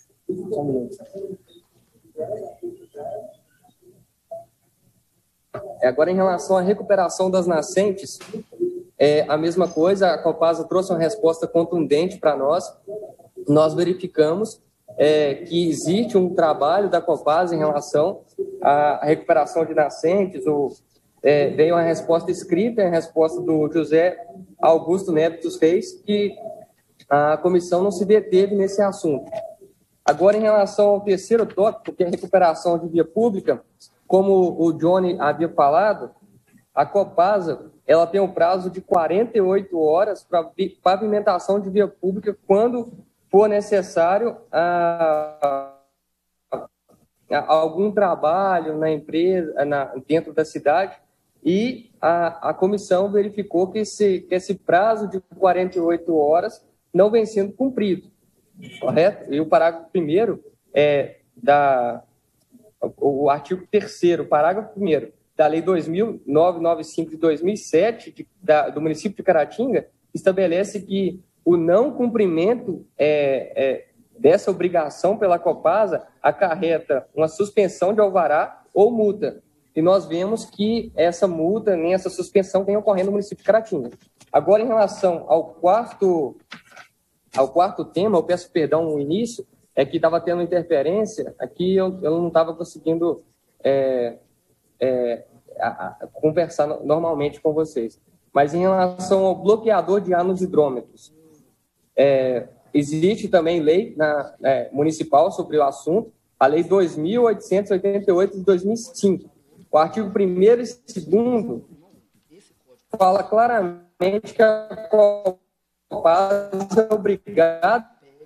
[SPEAKER 10] Agora, em relação à recuperação das nascentes, é a mesma coisa, a Copasa trouxe uma resposta contundente para nós. Nós verificamos é, que existe um trabalho da Copasa em relação à recuperação de nascentes. O, é, veio uma resposta escrita, a resposta do José Augusto Neto dos Reis, que a comissão não se deteve nesse assunto. Agora, em relação ao terceiro tópico, que é a recuperação de via pública, como o Johnny havia falado, a Copasa ela tem um prazo de quarenta e oito horas para pavimentação de via pública quando for necessário a, a, a algum trabalho na empresa, na, dentro da cidade, e a, a comissão verificou que esse, que esse prazo de quarenta e oito horas não vem sendo cumprido, correto? E o parágrafo primeiro é da... o artigo terceiro, parágrafo primeiro da Lei dois mil novecentos e noventa e cinco de dois mil e sete, de, da, do município de Caratinga, estabelece que o não cumprimento é, é, dessa obrigação pela Copasa acarreta uma suspensão de alvará ou multa. E nós vemos que essa multa, nem essa suspensão, vem ocorrendo no município de Caratinga. Agora, em relação ao quarto, ao quarto tema, eu peço perdão no início, é que estava tendo interferência, aqui eu, eu não estava conseguindo é, é, a, a, conversar normalmente com vocês. Mas em relação ao bloqueador de ar nos hidrômetros, é, existe também lei na, é, municipal sobre o assunto, a Lei dois mil oitocentos e oitenta e oito de dois mil e cinco. O artigo primeiro e segundo fala claramente que a Copasa é obrigada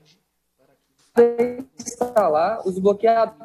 [SPEAKER 10] instalar os bloqueadores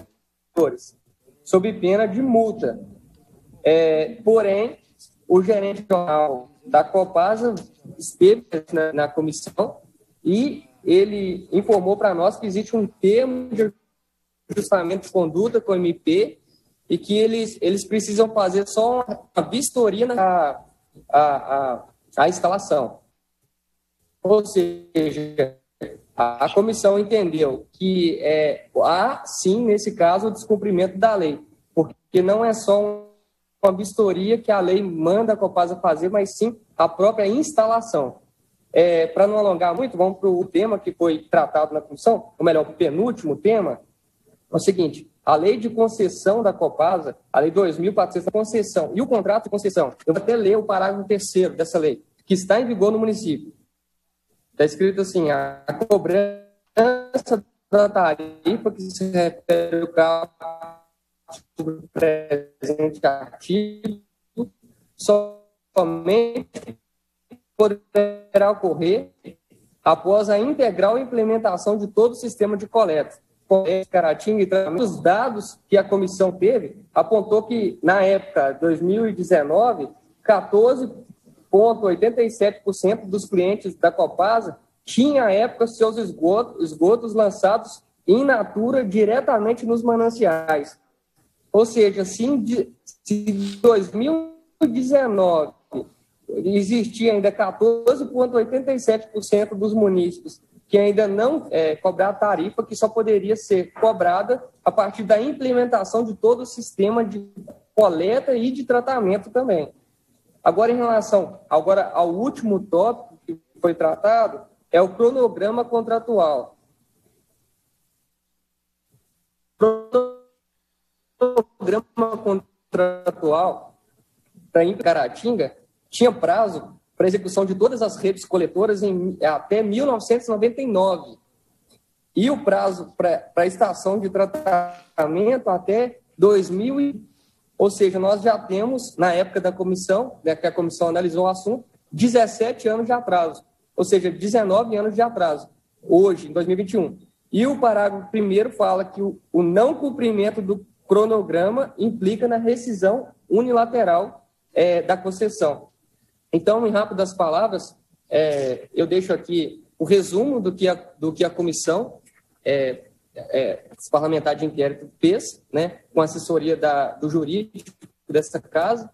[SPEAKER 10] sob pena de multa. É, porém, o gerente regional da Copasa esteve na, na comissão e ele informou para nós que existe um termo de ajustamento de conduta com o M P e que eles, eles precisam fazer só uma vistoria na a, a, a instalação. Ou seja, a comissão entendeu que é, há, sim, nesse caso, o descumprimento da lei, porque não é só uma vistoria que a lei manda a Copasa fazer, mas sim a própria instalação. É, para não alongar muito, vamos para o tema que foi tratado na comissão, ou melhor, o penúltimo tema, é o seguinte: a lei de concessão da Copasa, a lei dois mil e quatrocentos da concessão, e o contrato de concessão, eu vou até ler o parágrafo terceiro dessa lei, que está em vigor no município. Está escrito assim: a cobrança da tarifa que se refere ao cálculo do presente artigo somente poderá ocorrer após a integral implementação de todo o sistema de coleta. Caratinga e tratamento. Os dados que a comissão teve apontou que, na época, dois mil e dezenove, quatorze vírgula oitenta e sete por cento dos clientes da Copasa tinha, à época, seus esgotos, esgotos lançados in natura diretamente nos mananciais. Ou seja, se em dois mil e dezenove existia ainda quatorze vírgula oitenta e sete por cento dos munícipes que ainda não é, cobrar a tarifa, que só poderia ser cobrada a partir da implementação de todo o sistema de coleta e de tratamento também. Agora, em relação agora ao último tópico que foi tratado, é o cronograma contratual. O cronograma contratual para Caratinga tinha prazo para execução de todas as redes coletoras em, até mil novecentos e noventa e nove. e o prazo para a estação de tratamento até dois mil e... Ou seja, nós já temos, na época da comissão, né, que a comissão analisou o assunto, dezessete anos de atraso, ou seja, dezenove anos de atraso, hoje, em dois mil e vinte e um. E o parágrafo primeiro fala que o, o não cumprimento do cronograma implica na rescisão unilateral é, da concessão. Então, em rápidas palavras, é, eu deixo aqui o resumo do que a, do que a comissão é, é, parlamentar de inquérito fez, né, com a assessoria da, do jurídico dessa casa,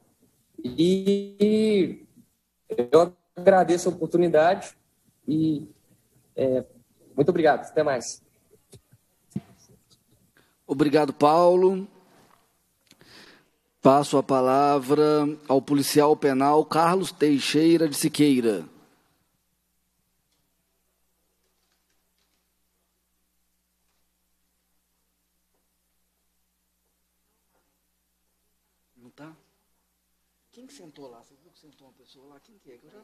[SPEAKER 10] e eu agradeço a oportunidade e é, muito obrigado. Até mais.
[SPEAKER 3] Obrigado, Paulo. Passo a palavra ao policial penal Carlos Teixeira de Siqueira. Não tá? Quem que sentou lá? Você viu que sentou uma pessoa lá? Quem que é? Eu já...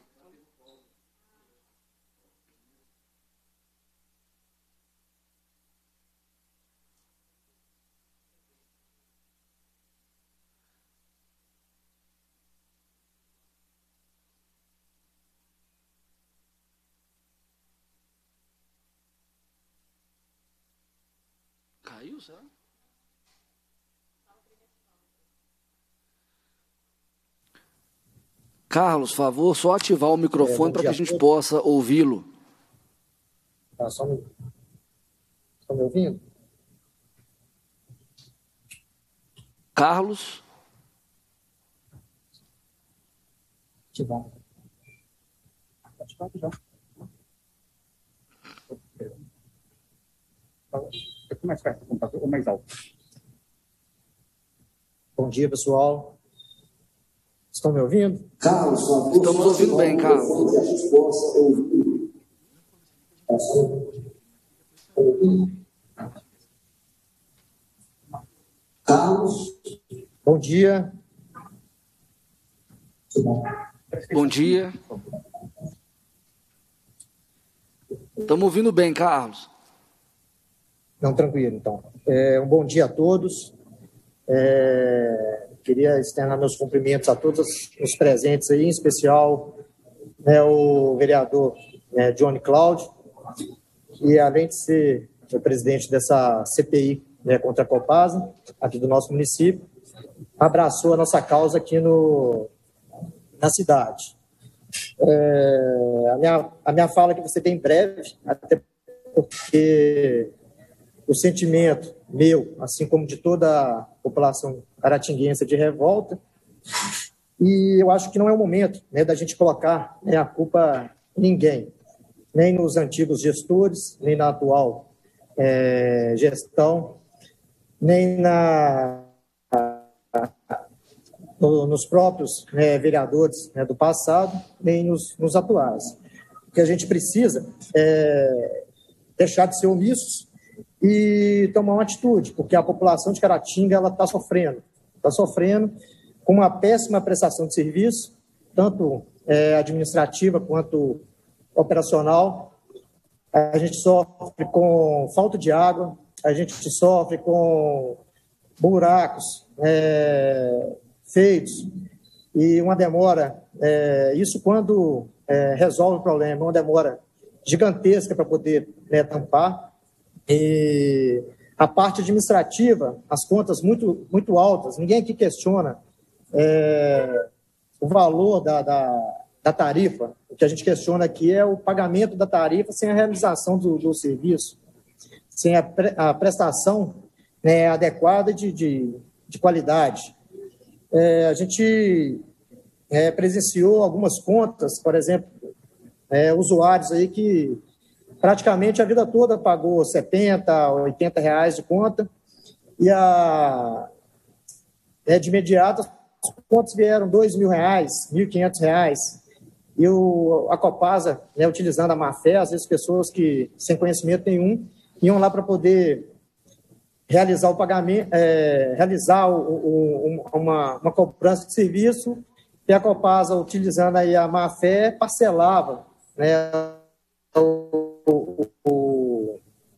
[SPEAKER 3] Caiu, será? Carlos, favor, só ativar o microfone é, para que a gente todo. possa ouvi-lo.
[SPEAKER 11] Tá, só me... Estão me ouvindo?
[SPEAKER 3] Carlos?
[SPEAKER 11] Ativar. Ativar já. Mais perto do computador ou mais alto? Bom dia, pessoal. Estão me ouvindo?
[SPEAKER 6] Carlos,
[SPEAKER 3] estamos ouvindo bem, Carlos.
[SPEAKER 6] Que a gente possa ouvir. Carlos.
[SPEAKER 11] Bom dia.
[SPEAKER 3] Bom dia. Estamos ouvindo bem, Carlos.
[SPEAKER 11] Não, tranquilo, então. É, um bom dia a todos. É, queria externar meus cumprimentos a todos os presentes aí, em especial né, o vereador né, Johnny Cláudio, que além de ser o presidente dessa C P I né, contra a Copasa, aqui do nosso município, abraçou a nossa causa aqui no, na cidade. É, a, minha, a minha fala aqui vai ser bem breve, até porque o sentimento meu, assim como de toda a população caratinguense, de revolta, e eu acho que não é o momento né, da gente colocar né, a culpa em ninguém, nem nos antigos gestores, nem na atual é, gestão, nem na, no, nos próprios né, vereadores né, do passado, nem nos, nos atuais. O que a gente precisa é deixar de ser omissos e tomar uma atitude, porque a população de Caratinga ela está sofrendo, está sofrendo com uma péssima prestação de serviço, tanto é, administrativa quanto operacional. A gente sofre com falta de água, a gente sofre com buracos é, feitos e uma demora, é, isso quando é, resolve o problema, uma demora gigantesca para poder né, tampar. E a parte administrativa, as contas muito, muito altas, ninguém aqui questiona é, o valor da, da, da tarifa. O que a gente questiona aqui é o pagamento da tarifa sem a realização do, do serviço, sem a, pre, a prestação né, adequada de, de, de qualidade. É, a gente é, presenciou algumas contas, por exemplo, é, usuários aí que praticamente a vida toda pagou setenta, oitenta reais de conta e a, é, de imediato as contas vieram dois mil reais, mil e quinhentos reais. E o, a Copasa, né, utilizando a má-fé, às vezes pessoas que sem conhecimento nenhum iam lá para poder realizar o pagamento, é, realizar o, o, uma, uma cobrança de serviço, e a Copasa, utilizando aí a má-fé, parcelava né, o, o,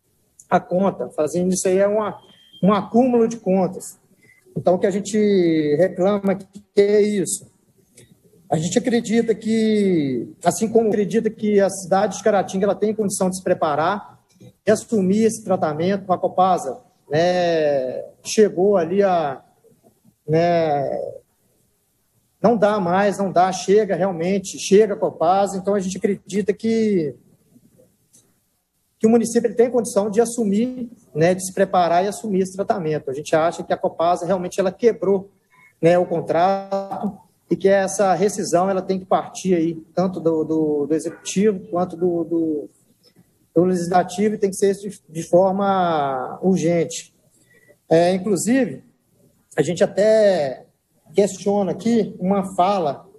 [SPEAKER 11] a conta, fazendo isso aí é uma, um acúmulo de contas. Então, o que a gente reclama que é isso. A gente acredita que, assim como acredita que a cidade de Caratinga ela tem condição de se preparar e assumir esse tratamento, a Copasa, né, chegou ali a... Né, não dá mais, não dá, chega realmente, chega a Copasa, então a gente acredita que, que o município ele tem condição de assumir, né, de se preparar e assumir esse tratamento. A gente acha que a Copasa realmente ela quebrou, né, o contrato e que essa rescisão ela tem que partir aí, tanto do, do, do executivo quanto do, do, do legislativo, e tem que ser de, de forma urgente. É, inclusive, a gente até questiona aqui uma fala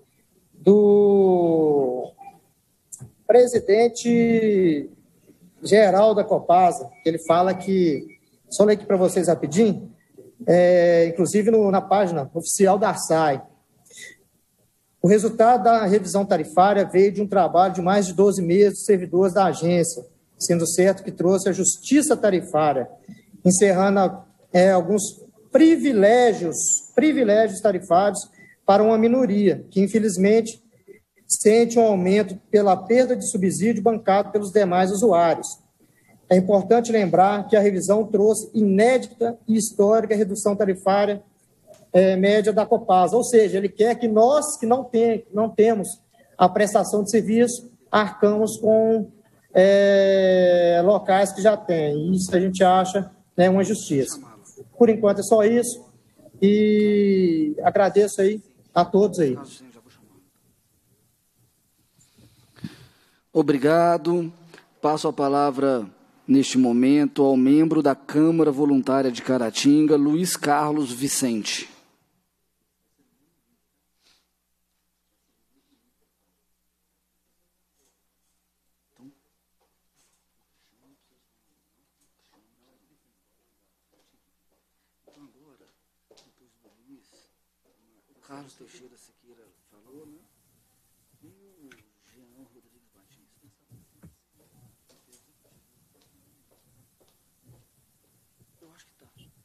[SPEAKER 11] do presidente geral da Copasa, que ele fala que, só ler aqui para vocês rapidinho, é, inclusive no, na página oficial da Arsai, o resultado da revisão tarifária veio de um trabalho de mais de doze meses dos servidores da agência, sendo certo que trouxe a justiça tarifária, encerrando é, alguns privilégios, privilégios tarifários para uma minoria, que infelizmente sente um aumento pela perda de subsídio bancado pelos demais usuários. É importante lembrar que a revisão trouxe inédita e histórica redução tarifária é, média da Copasa, ou seja, ele quer que nós que não, tem, não temos a prestação de serviço arcamos com é, locais que já têm. Isso a gente acha, né, uma injustiça. Por enquanto é só isso e agradeço aí a todos aí.
[SPEAKER 3] Obrigado. Passo a palavra neste momento ao membro da Câmara Voluntária de Caratinga, Luiz Carlos Vicente. Carlos Teixeira Siqueira falou, né? E o Jean Rodrigues Batista. Eu acho que tá.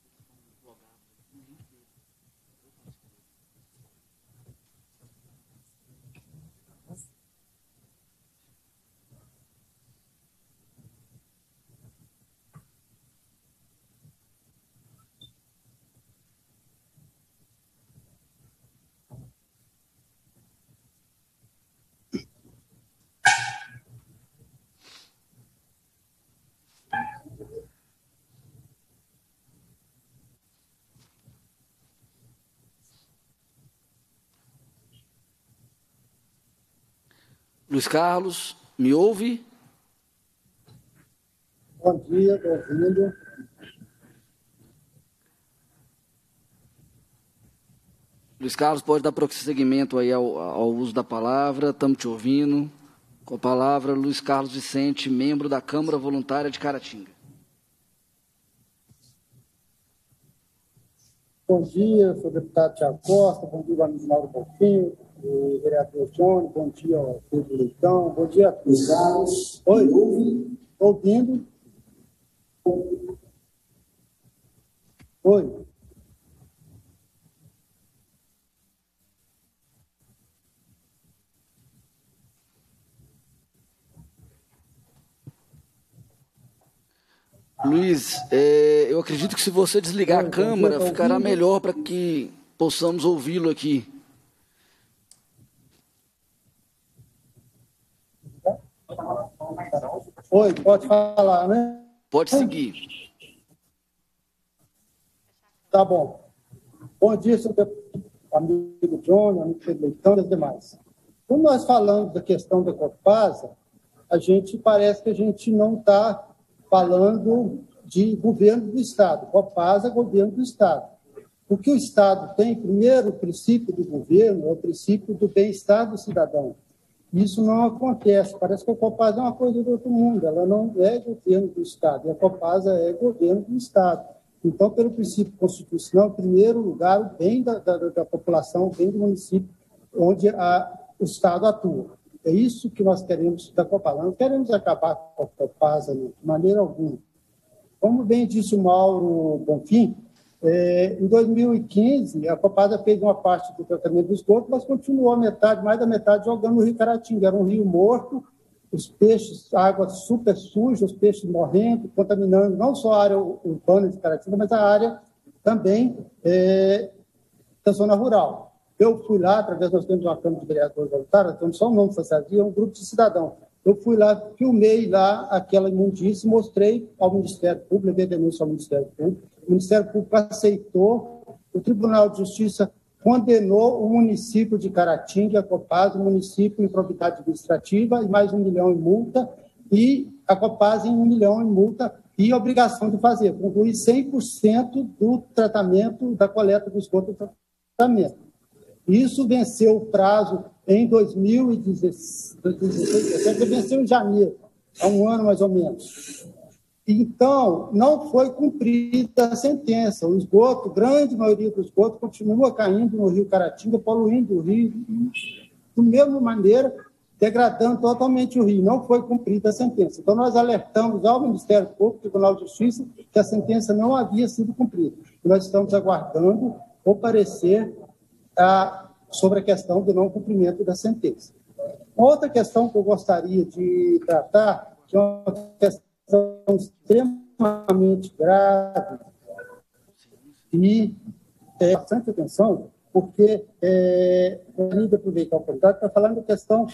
[SPEAKER 3] Luiz Carlos, me ouve?
[SPEAKER 12] Bom dia, estou ouvindo.
[SPEAKER 3] Luiz Carlos, pode dar prosseguimento aí ao, ao uso da palavra, estamos te ouvindo. Com a palavra, Luiz Carlos Vicente, membro da Câmara Voluntária de Caratinga.
[SPEAKER 12] Bom dia, sou o deputado Tiago Costa, bom dia, amigo Mauro Bonfim, o vereador Johnny, bom dia ao Pedro Leitão, bom dia a todos. Oi, ouve? Ouvindo? Oi.
[SPEAKER 3] Luiz, é, eu acredito que se você desligar a câmera, ficará melhor para que possamos ouvi-lo aqui.
[SPEAKER 12] Oi, pode falar, né?
[SPEAKER 3] Pode seguir.
[SPEAKER 12] Tá bom. Bom dia, seu amigo Johnny, amigo Pedro Leitão e os demais. Quando nós falamos da questão da Copasa, a gente parece que a gente não está falando de governo do Estado. Copasa é governo do Estado. O que o Estado tem, primeiro, o princípio do governo é o princípio do bem-estar do cidadão. Isso não acontece. Parece que a Copasa é uma coisa do outro mundo. Ela não é governo do Estado. E a Copasa é governo do Estado. Então, pelo princípio constitucional, em primeiro lugar, o bem da, da, da população, o bem do município, onde a, o Estado atua. É isso que nós queremos da Copasa. Não queremos acabar com a Copasa de maneira alguma. Como bem disse o Mauro Bonfim, é, em dois mil e quinze, a Copasa fez uma parte do tratamento do esgoto, mas continuou a metade, mais da metade, jogando no Rio Caratinga. Era um rio morto, os peixes, a água super suja, os peixes morrendo, contaminando não só a área urbana de Caratinga, mas a área também é, da zona rural. Eu fui lá, através, nós temos uma Câmara de Vereadores voluntária, temos só o nome fantasia, um grupo de cidadãos. Eu fui lá, filmei lá aquela imundície, mostrei ao Ministério Público, levei denúncia ao Ministério Público, o Ministério Público aceitou, o Tribunal de Justiça condenou o município de Caratinga, a Copasa, o município em improbidade administrativa e mais um milhão em multa, e a Copasa em um milhão em multa e obrigação de fazer, concluir cem por cento do tratamento, da coleta do esgoto do tratamento. Isso venceu o prazo em dois mil e dezesseis, venceu em janeiro, há um ano mais ou menos. Então, não foi cumprida a sentença. O esgoto, grande maioria do esgoto, continua caindo no Rio Caratinga, poluindo o rio, da mesma maneira, degradando totalmente o rio. Não foi cumprida a sentença. Então, nós alertamos ao Ministério Público, Tribunal de Justiça, que a sentença não havia sido cumprida. E nós estamos aguardando o parecer a, sobre a questão do não cumprimento da sentença. Outra questão que eu gostaria de tratar, que é uma questão extremamente grave e é, bastante atenção, porque é, eu queria aproveitar a oportunidade para falar da questão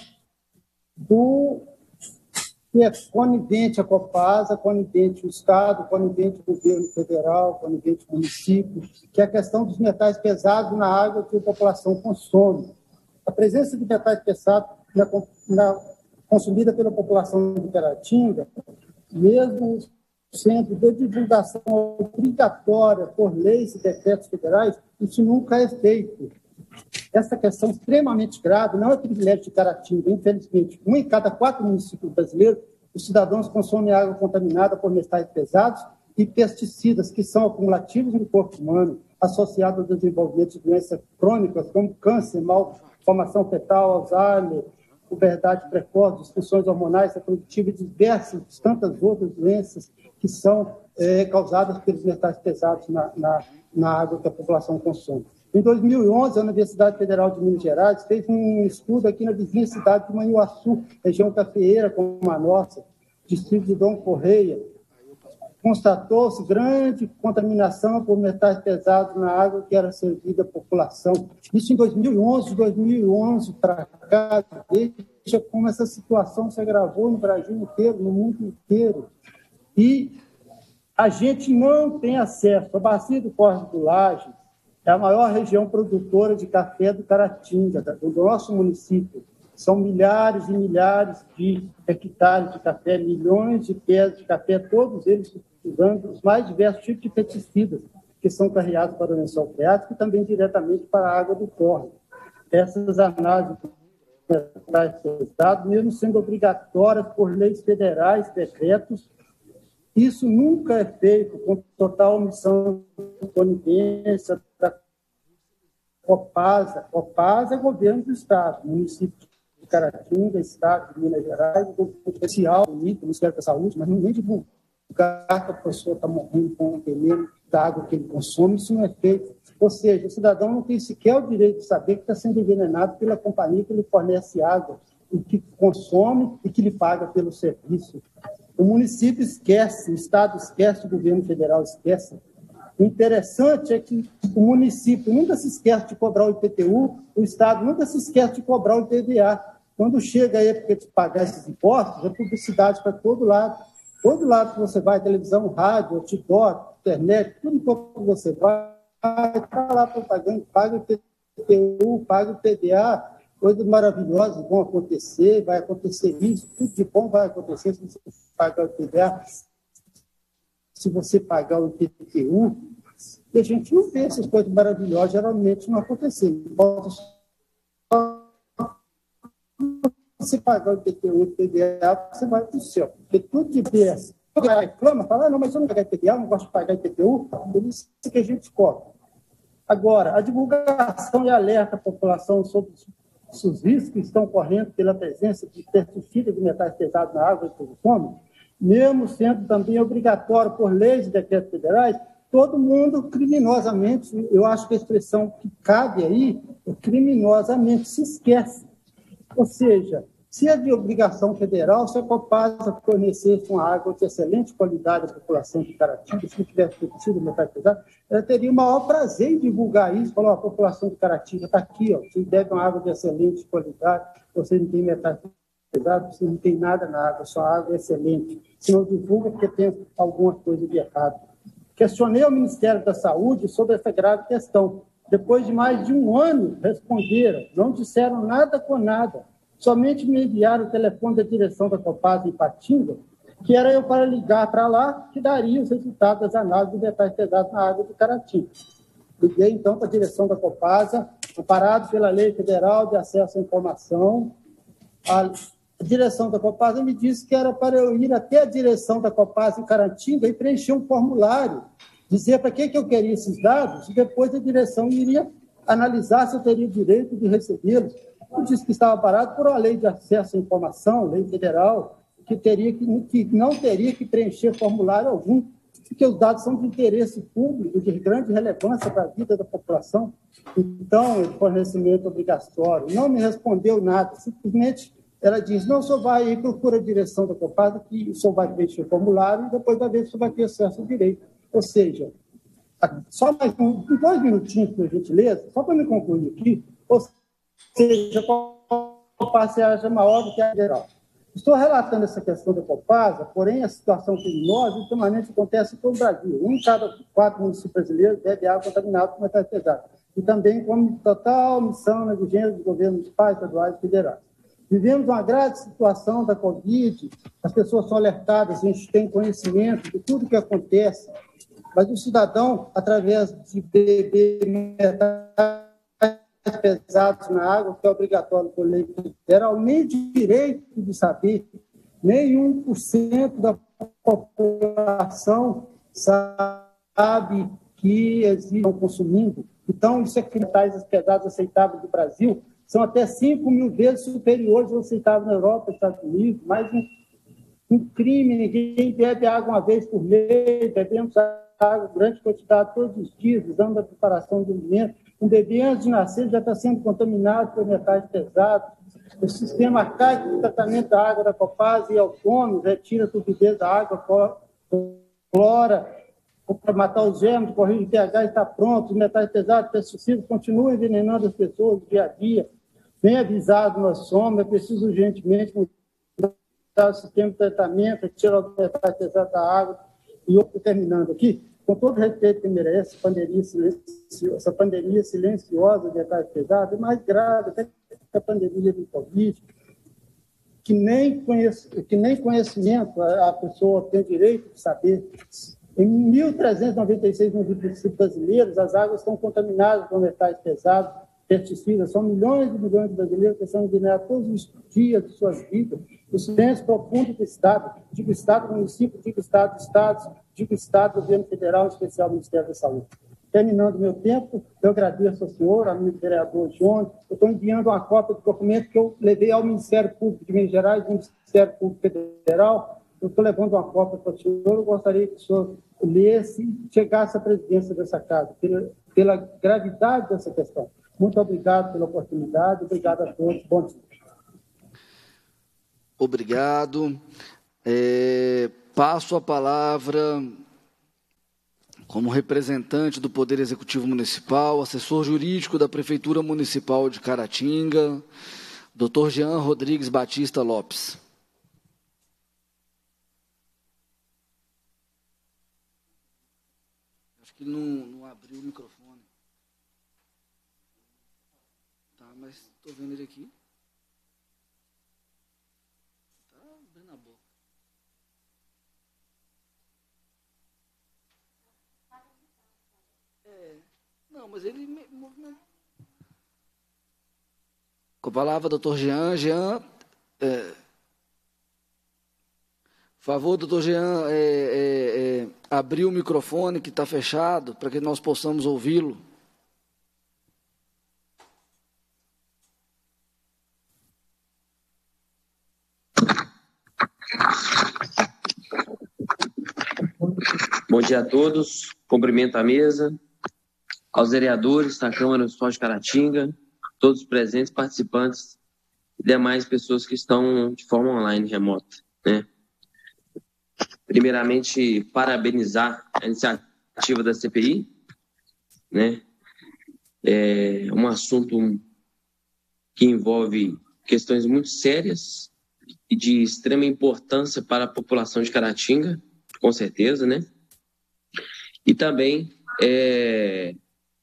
[SPEAKER 12] do que é conivente a Copasa, conivente o Estado, conivente o governo federal, conivente o município, que é a questão dos metais pesados na água que a população consome. A presença de metais pesados na, na, consumida pela população de Caratinga, mesmo sendo de divulgação obrigatória por leis e decretos federais, isso nunca é feito. Essa questão extremamente grave não é privilégio de Caratinga. Infelizmente, um em cada quatro municípios brasileiros, os cidadãos consomem água contaminada por metais pesados e pesticidas que são acumulativos no corpo humano, associados ao desenvolvimento de doenças crônicas como câncer, malformação fetal, Alzheimer, puberdade precoce, disfunções hormonais, reprodutivas e diversas, tantas outras doenças que são é, causadas pelos metais pesados na, na, na água que a população consome. Em dois mil e onze, a Universidade Federal de Minas Gerais fez um estudo aqui na vizinha cidade de Manhuaçu, região cafeeira como a nossa, distrito de Dom Correia. Constatou-se grande contaminação por metais pesados na água que era servida à população. Isso em dois mil e onze, de dois mil e onze para cá, veja como essa situação se agravou no Brasil inteiro, no mundo inteiro. E a gente não tem acesso. A bacia do Córrego do Laje é a maior região produtora de café do Caratinga, do nosso município. São milhares e milhares de hectares de café, milhões de pés de café, todos eles usando os mais diversos tipos de pesticidas que são carreados para o lençol freático e também diretamente para a água do córrego. Essas análises pesadas, mesmo sendo obrigatórias por leis federais, decretos, isso nunca é feito com total omissão de conivência da Copasa. Copasa é governo do Estado, município de Caratinga, Estado de Minas Gerais, governo especial, o Ministério da Saúde, mas nem divulga. Que a pessoa está morrendo com o veneno da água que ele consome, isso não é feito. Ou seja, o cidadão não tem sequer o direito de saber que está sendo envenenado pela companhia que lhe fornece água, e que consome e que lhe paga pelo serviço. O município esquece, o Estado esquece, o governo federal esquece. O interessante é que o município nunca se esquece de cobrar o I P T U, o Estado nunca se esquece de cobrar o I P V A. Quando chega a época de pagar esses impostos, é publicidade para todo lado. Todo lado que você vai, televisão, rádio, outdoor, internet, tudo que você vai, está lá propaganda, paga o I P T U, paga o I P V A, coisas maravilhosas vão acontecer, vai acontecer isso, tudo de bom vai acontecer se você pagar o I P V A, se você pagar o I P T U, e a gente não vê essas coisas maravilhosas, geralmente não acontecem. Se pagar o I P T U e o I P V A, você vai para o céu. Porque tudo que vier, reclama, fala, ah, não, mas eu não vou pagar I P T U, não gosto de pagar I P T U, por isso que a gente cobra. Agora, a divulgação e alerta à população sobre os riscos que estão correndo pela presença de pesticidas e metais pesados na água que consome, mesmo sendo também obrigatório por leis e decretos federais, todo mundo criminosamente, eu acho que a expressão que cabe aí é criminosamente se esquece. Ou seja, se é de obrigação federal, se a Copasa fornecesse uma água de excelente qualidade à população de Caratinga, se não tivesse tido metais pesados, ela teria o maior prazer em divulgar isso, falar, a população de Caratinga está aqui, ó, vocês devem uma água de excelente qualidade, vocês não têm metais pesados, vocês não têm nada na água, só água é excelente. Se não divulga, porque tem alguma coisa de errado. Questionei ao Ministério da Saúde sobre essa grave questão. Depois de mais de um ano, responderam, não disseram nada com nada. Somente me enviaram o telefone da direção da Copasa em Patinga, que era eu para ligar para lá, que daria os resultados das análises de metais pesados na água de Caratinga. Liguei, então, para a direção da Copasa, amparado pela Lei Federal de Acesso à Informação. A direção da Copasa me disse que era para eu ir até a direção da Copasa em Caratinga e preencher um formulário, dizer para que, que eu queria esses dados, e depois a direção iria analisar se eu teria direito de recebê-los. Eu disse que estava parado por uma lei de acesso à informação, lei federal, que, teria que, que não teria que preencher formulário algum, porque os dados são de interesse público, de grande relevância para a vida da população. Então, o fornecimento obrigatório não me respondeu nada, simplesmente ela diz, não, o senhor vai e procura a direção da Copasa, que o senhor vai preencher o formulário e depois vai ver se o senhor vai ter acesso ao direito. Ou seja, só mais um, dois minutinhos, por gentileza, só para me concluir aqui, ou seja, a Copasa acha maior do que a geral. Estou relatando essa questão da Copasa, porém a situação criminosa ultimamente acontece em todo o Brasil. Um em cada quatro municípios brasileiros bebe água contaminada com metais pesados. E também com total omissão, negligência dos governos municipais, estaduais e federais. Vivemos uma grave situação da Covid, as pessoas são alertadas, a gente tem conhecimento de tudo que acontece, mas o cidadão, através de beber metais pesados na água, que é obrigatório por lei federal, nem de direito de saber, nem um por cento da população sabe que eles estão consumindo. Então, isso é que metais pesados aceitáveis do Brasil são até cinco mil vezes superiores aos aceitáveis na Europa, Estados Unidos, mais um, um crime, ninguém bebe água uma vez por mês, bebemos água em grande quantidade todos os dias, usando a preparação de alimentos. Um bebê, antes de nascer, já está sendo contaminado por metais pesados. O sistema arcaico de tratamento da água da Copasa e autônomo retira a turbidez da água, clora, para matar os germes, corrige o pH está pronto, os metais pesados, pesticidas, continuam envenenando as pessoas dia a dia. Bem avisado nós somos, é preciso urgentemente mudar o sistema de tratamento, tirar os metais pesados da água. E eu estou terminando aqui, com todo o respeito que merece, essa pandemia silenciosa, essa pandemia silenciosa de metais pesados, é mais grave até que a pandemia do Covid, que nem, conhece, que nem conhecimento a pessoa tem direito de saber. Em mil trezentos e noventa e seis municípios brasileiros, as águas estão contaminadas com metais pesados, pesticidas. São milhões e milhões de brasileiros que são envenenados todos os dias de suas vidas. O silêncio profundo do Estado, digo Estado, município, digo Estado, Estados, digo Estado, Governo Federal, em especial o Ministério da Saúde. Terminando meu tempo, eu agradeço ao senhor, amigo vereador João. Eu estou enviando uma cópia do documento que eu levei ao Ministério Público de Minas Gerais e ao Ministério Público Federal. Eu estou levando uma cópia para o senhor, eu gostaria que o senhor lesse e chegasse à presidência dessa casa, pela, pela gravidade dessa questão. Muito obrigado pela oportunidade, obrigado a todos, bom dia.
[SPEAKER 3] Obrigado. É, passo a palavra, como representante do Poder Executivo Municipal, assessor jurídico da Prefeitura Municipal de Caratinga, doutor Jean Rodrigues Batista Lopes. Acho que ele não, não abriu o microfone. Tá, mas estou vendo ele aqui. Tá abrindo a boca. É, não, mas ele movimenta. Com a palavra, doutor Jean. Jean, é, por favor, doutor Jean, é, é, é, abrir o microfone que está fechado para que nós possamos ouvi-lo.
[SPEAKER 13] Bom dia a todos, cumprimento a mesa, aos vereadores da Câmara Municipal de Caratinga, todos os presentes, participantes e demais pessoas que estão de forma online, remota, né? Primeiramente, parabenizar a iniciativa da C P I, né? É um assunto que envolve questões muito sérias e de extrema importância para a população de Caratinga, com certeza, né? E também é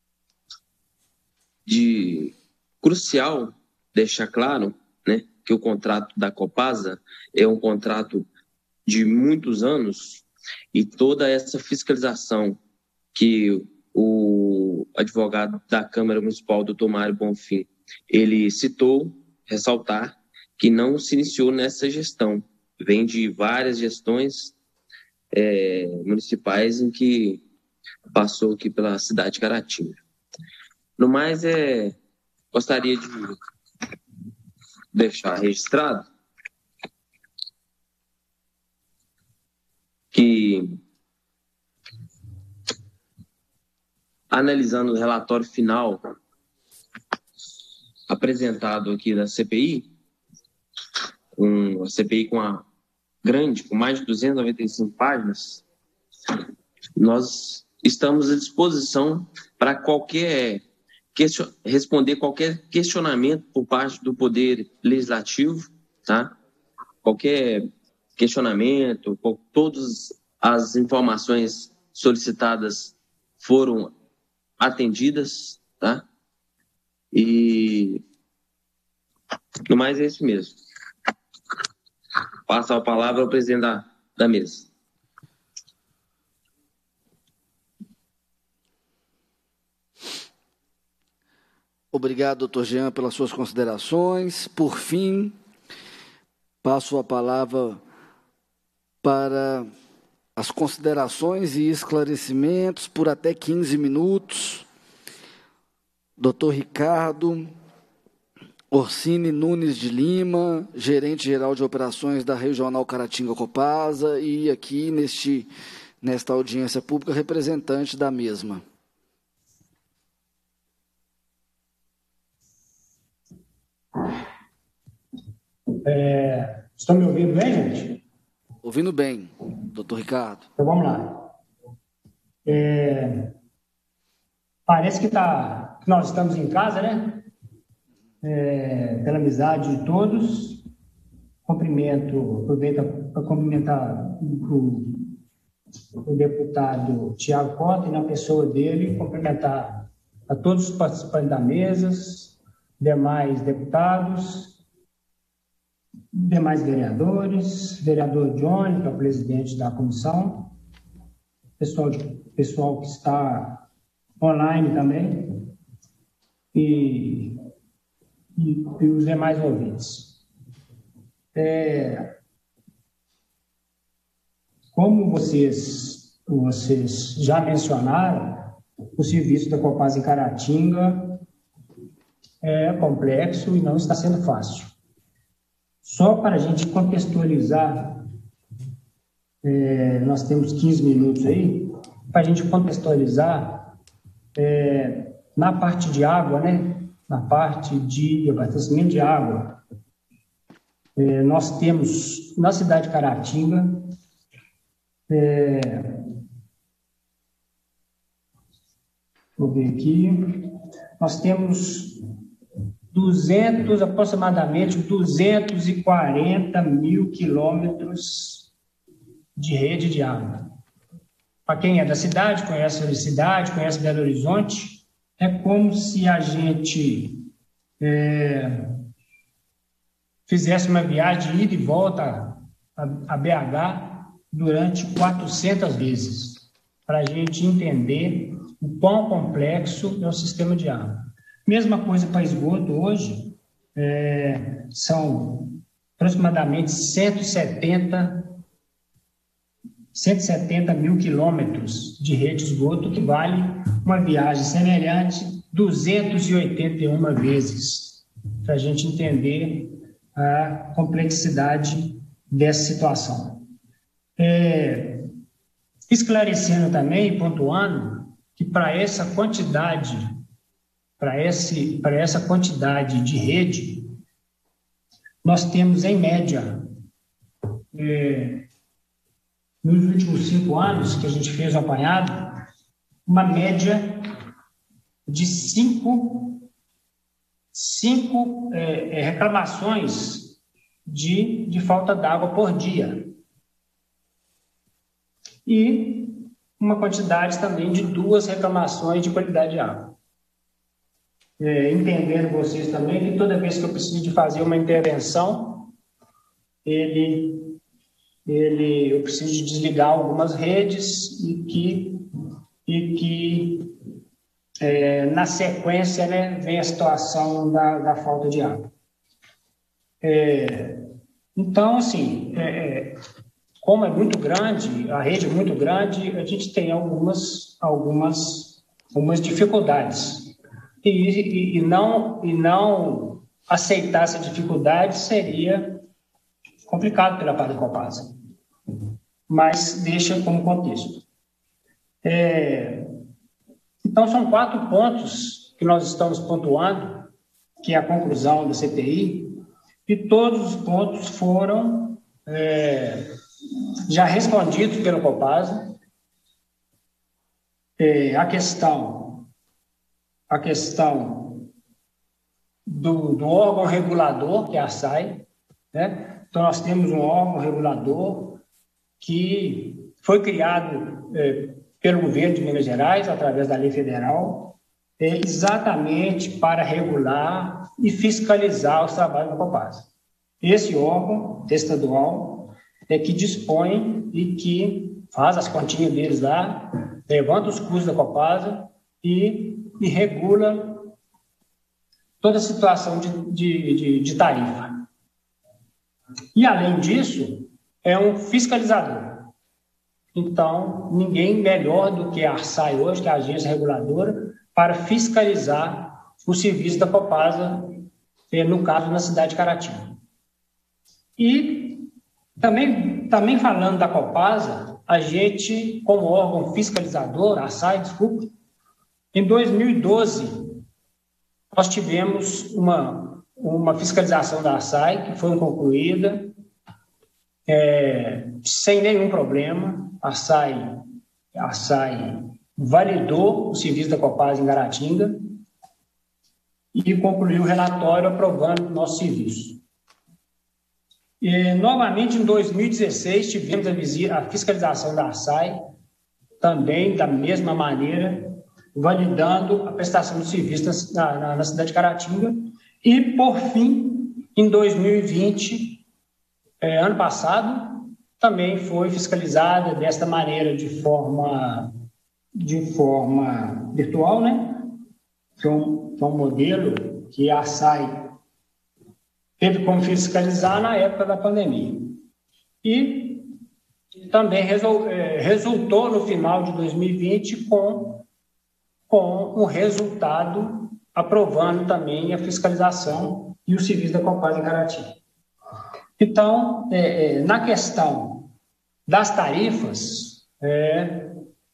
[SPEAKER 13] de crucial deixar claro, né, que o contrato da Copasa é um contrato de muitos anos e toda essa fiscalização que o advogado da Câmara Municipal, doutor Mário Bonfim, ele citou, ressaltar que não se iniciou nessa gestão, vem de várias gestões é, municipais em que passou aqui pela cidade de Caratinga. No mais, é, gostaria de deixar registrado que, analisando o relatório final apresentado aqui da C P I, um, a C P I com a grande, com mais de duzentas e noventa e cinco páginas, nós estamos à disposição para qualquer question, responder qualquer questionamento por parte do Poder Legislativo, tá? Qualquer questionamento, todas as informações solicitadas foram atendidas, tá? E no mais é isso mesmo. Passo a palavra ao presidente da, da mesa.
[SPEAKER 3] Obrigado, doutor Jean, pelas suas considerações. Por fim, passo a palavra para as considerações e esclarecimentos por até quinze minutos. doutor Ricardo Orsini Nunes de Lima, gerente-geral de operações da Regional Caratinga Copasa, e aqui neste, nesta audiência pública, representante da mesma.
[SPEAKER 14] É, estão me ouvindo bem, gente?
[SPEAKER 3] Ouvindo bem, doutor Ricardo.
[SPEAKER 14] Então vamos lá. É, parece que, tá, que nós estamos em casa, né? É, pela amizade de todos. Cumprimento, aproveito para cumprimentar o, o deputado Tiago Cota e, na pessoa dele, cumprimentar a todos os participantes da mesa, demais deputados, demais vereadores, vereador Johnny, que é o presidente da comissão, pessoal, de, pessoal que está online também, e, e, e os demais ouvintes. É, como vocês, vocês já mencionaram, o serviço da Copasa em Caratinga é complexo e não está sendo fácil. Só para a gente contextualizar, é, nós temos quinze minutos aí, para a gente contextualizar, é, na parte de água, né, na parte de abastecimento de água, é, nós temos, na cidade de Caratinga, é, vou ver aqui, nós temos duzentos, aproximadamente duzentos e quarenta mil quilômetros de rede de água. Para quem é da cidade, conhece a cidade, conhece Belo Horizonte, é como se a gente é, fizesse uma viagem de ida e volta a, a B H durante quatrocentas vezes, para a gente entender o quão complexo é o sistema de água. Mesma coisa para esgoto hoje, é, são aproximadamente cento e setenta mil quilômetros de rede de esgoto, que vale uma viagem semelhante duzentas e oitenta e uma vezes, para a gente entender a complexidade dessa situação. É, esclarecendo também e pontuando que para essa quantidade, para esse, para essa quantidade de rede, nós temos em média, é, nos últimos cinco anos que a gente fez o apanhado, uma média de cinco, cinco é, reclamações de, de falta d'água por dia. E uma quantidade também de duas reclamações de qualidade de água. É, entendendo vocês também que toda vez que eu preciso de fazer uma intervenção, ele, ele, eu preciso de desligar algumas redes e que, e que é, na sequência, né, vem a situação da, da falta de água. É, então, assim, é, como é muito grande, a rede é muito grande, a gente tem algumas, algumas, algumas dificuldades. E, e, e, não, e não aceitar essa dificuldade seria complicado pela parte da Copasa. Mas deixa como contexto. É, então, são quatro pontos que nós estamos pontuando, que é a conclusão da C P I, e todos os pontos foram é, já respondidos pela Copasa. É, a questão, a questão do, do órgão regulador, que é a S A I, né? Então, nós temos um órgão regulador que foi criado é, pelo governo de Minas Gerais, através da lei federal, é, exatamente para regular e fiscalizar os trabalhos da Copasa. Esse órgão estadual é que dispõe e que faz as continhas deles lá, levanta os custos da Copasa e, e regula toda a situação de, de, de, de tarifa. E, além disso, é um fiscalizador. Então, ninguém melhor do que a ARSAI hoje, que é a agência reguladora, para fiscalizar o serviço da Copasa, no caso, na cidade de Caratinga. E, também, também falando da Copasa, a gente, como órgão fiscalizador, a ARSAI, desculpa, em dois mil e doze, nós tivemos uma, uma fiscalização da ARSAI, que foi concluída, é, sem nenhum problema. A ARSAI, a ARSAI validou o serviço da Copasa em Caratinga e concluiu o relatório aprovando o nosso serviço. E, novamente, em dois mil e dezesseis, tivemos a, visita, a fiscalização da ARSAI, também da mesma maneira, validando a prestação de serviço na, na, na cidade de Caratinga. E, por fim, em dois mil e vinte, é, ano passado, também foi fiscalizada desta maneira, de forma, de forma virtual, né? Que é um, que é um modelo que a ARSAI teve como fiscalizar na época da pandemia. E também resol, é, resultou no final de dois mil e vinte com, com um resultado aprovando também a fiscalização e o serviço da Copasa em Caratinga. Então, é, é, na questão das tarifas, é,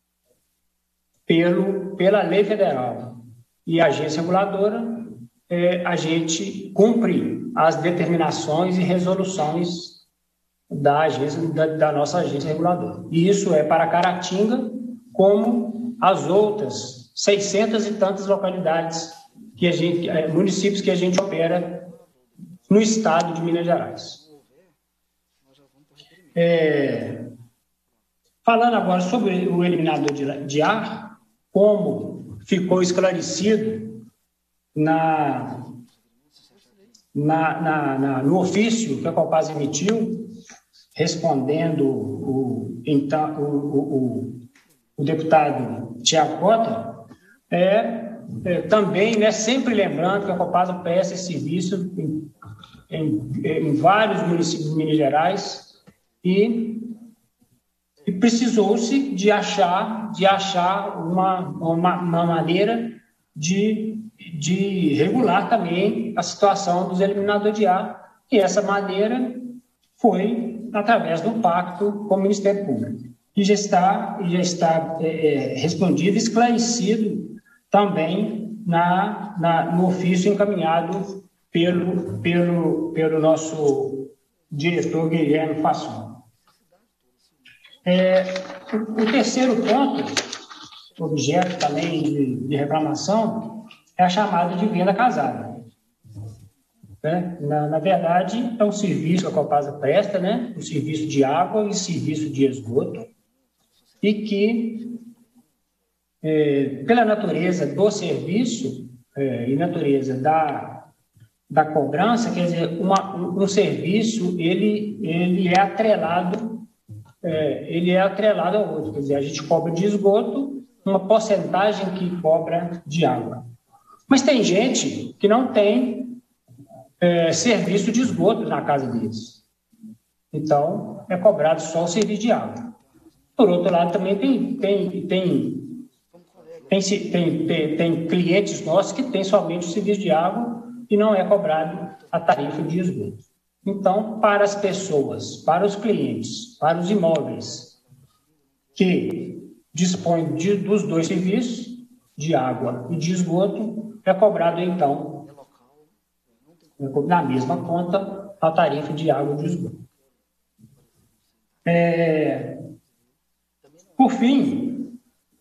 [SPEAKER 14] pelo, pela lei federal e a agência reguladora, é, a gente cumpre as determinações e resoluções da, agência, da, da nossa agência reguladora. E isso é para Caratinga, como as outras seiscentas e tantas localidades, que a gente, é, municípios que a gente opera no estado de Minas Gerais. É, falando agora sobre o eliminador de, de ar, como ficou esclarecido na, na, na, na, no ofício que a Copasa emitiu, respondendo o, então, o, o, o, o deputado Tiago Cota, é, é, também, né, sempre lembrando que a Copasa presta esse serviço em, em, em vários municípios de Minas Gerais. E, e precisou-se de achar, de achar uma, uma, uma maneira de, de regular também a situação dos eliminadores de ar, e essa maneira foi através do pacto com o Ministério Público. e já está, já está é, respondido, esclarecido também na, na, no ofício encaminhado pelo, pelo, pelo nosso diretor Guilherme Fasson. É, o, o terceiro ponto, objeto também de, de reclamação, é a chamada de venda casada. Né? Na, na verdade, é um serviço que a Copasa presta, né? Um serviço de água e serviço de esgoto, e que, é, pela natureza do serviço é, e natureza da, da cobrança, quer dizer, uma, um, um serviço, ele, ele é atrelado, é, ele é atrelado ao outro, quer dizer, a gente cobra de esgoto uma porcentagem que cobra de água. Mas tem gente que não tem é, serviço de esgoto na casa deles. Então, é cobrado só o serviço de água. Por outro lado, também tem, tem, tem, tem, tem, tem, tem clientes nossos que têm somente o serviço de água e não é cobrado a tarifa de esgoto. Então, para as pessoas, para os clientes, para os imóveis que dispõem de, dos dois serviços, de água e de esgoto, é cobrado, então, na mesma conta, a tarifa de água e de esgoto. É... Por fim,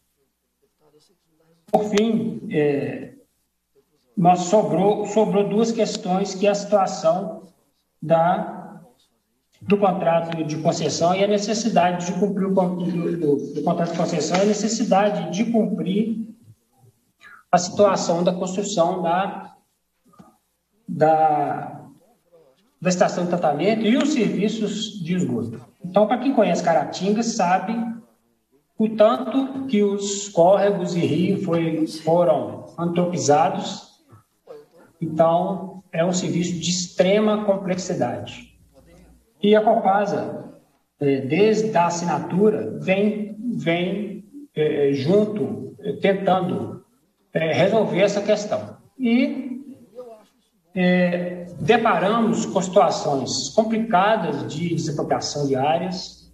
[SPEAKER 14] por fim é, nós sobrou, sobrou duas questões, que é a situação da, do contrato de concessão e a necessidade de cumprir o do, do, do contrato de concessão e a necessidade de cumprir a situação da construção da, da, da estação de tratamento e os serviços de esgoto. Então, para quem conhece Caratinga, sabe o tanto que os córregos e rios foi, foram antropizados. Então, é um serviço de extrema complexidade. E a Copasa, desde a assinatura, vem, vem é, junto, tentando é, resolver essa questão. E é, deparamos com situações complicadas de desapropriação de áreas,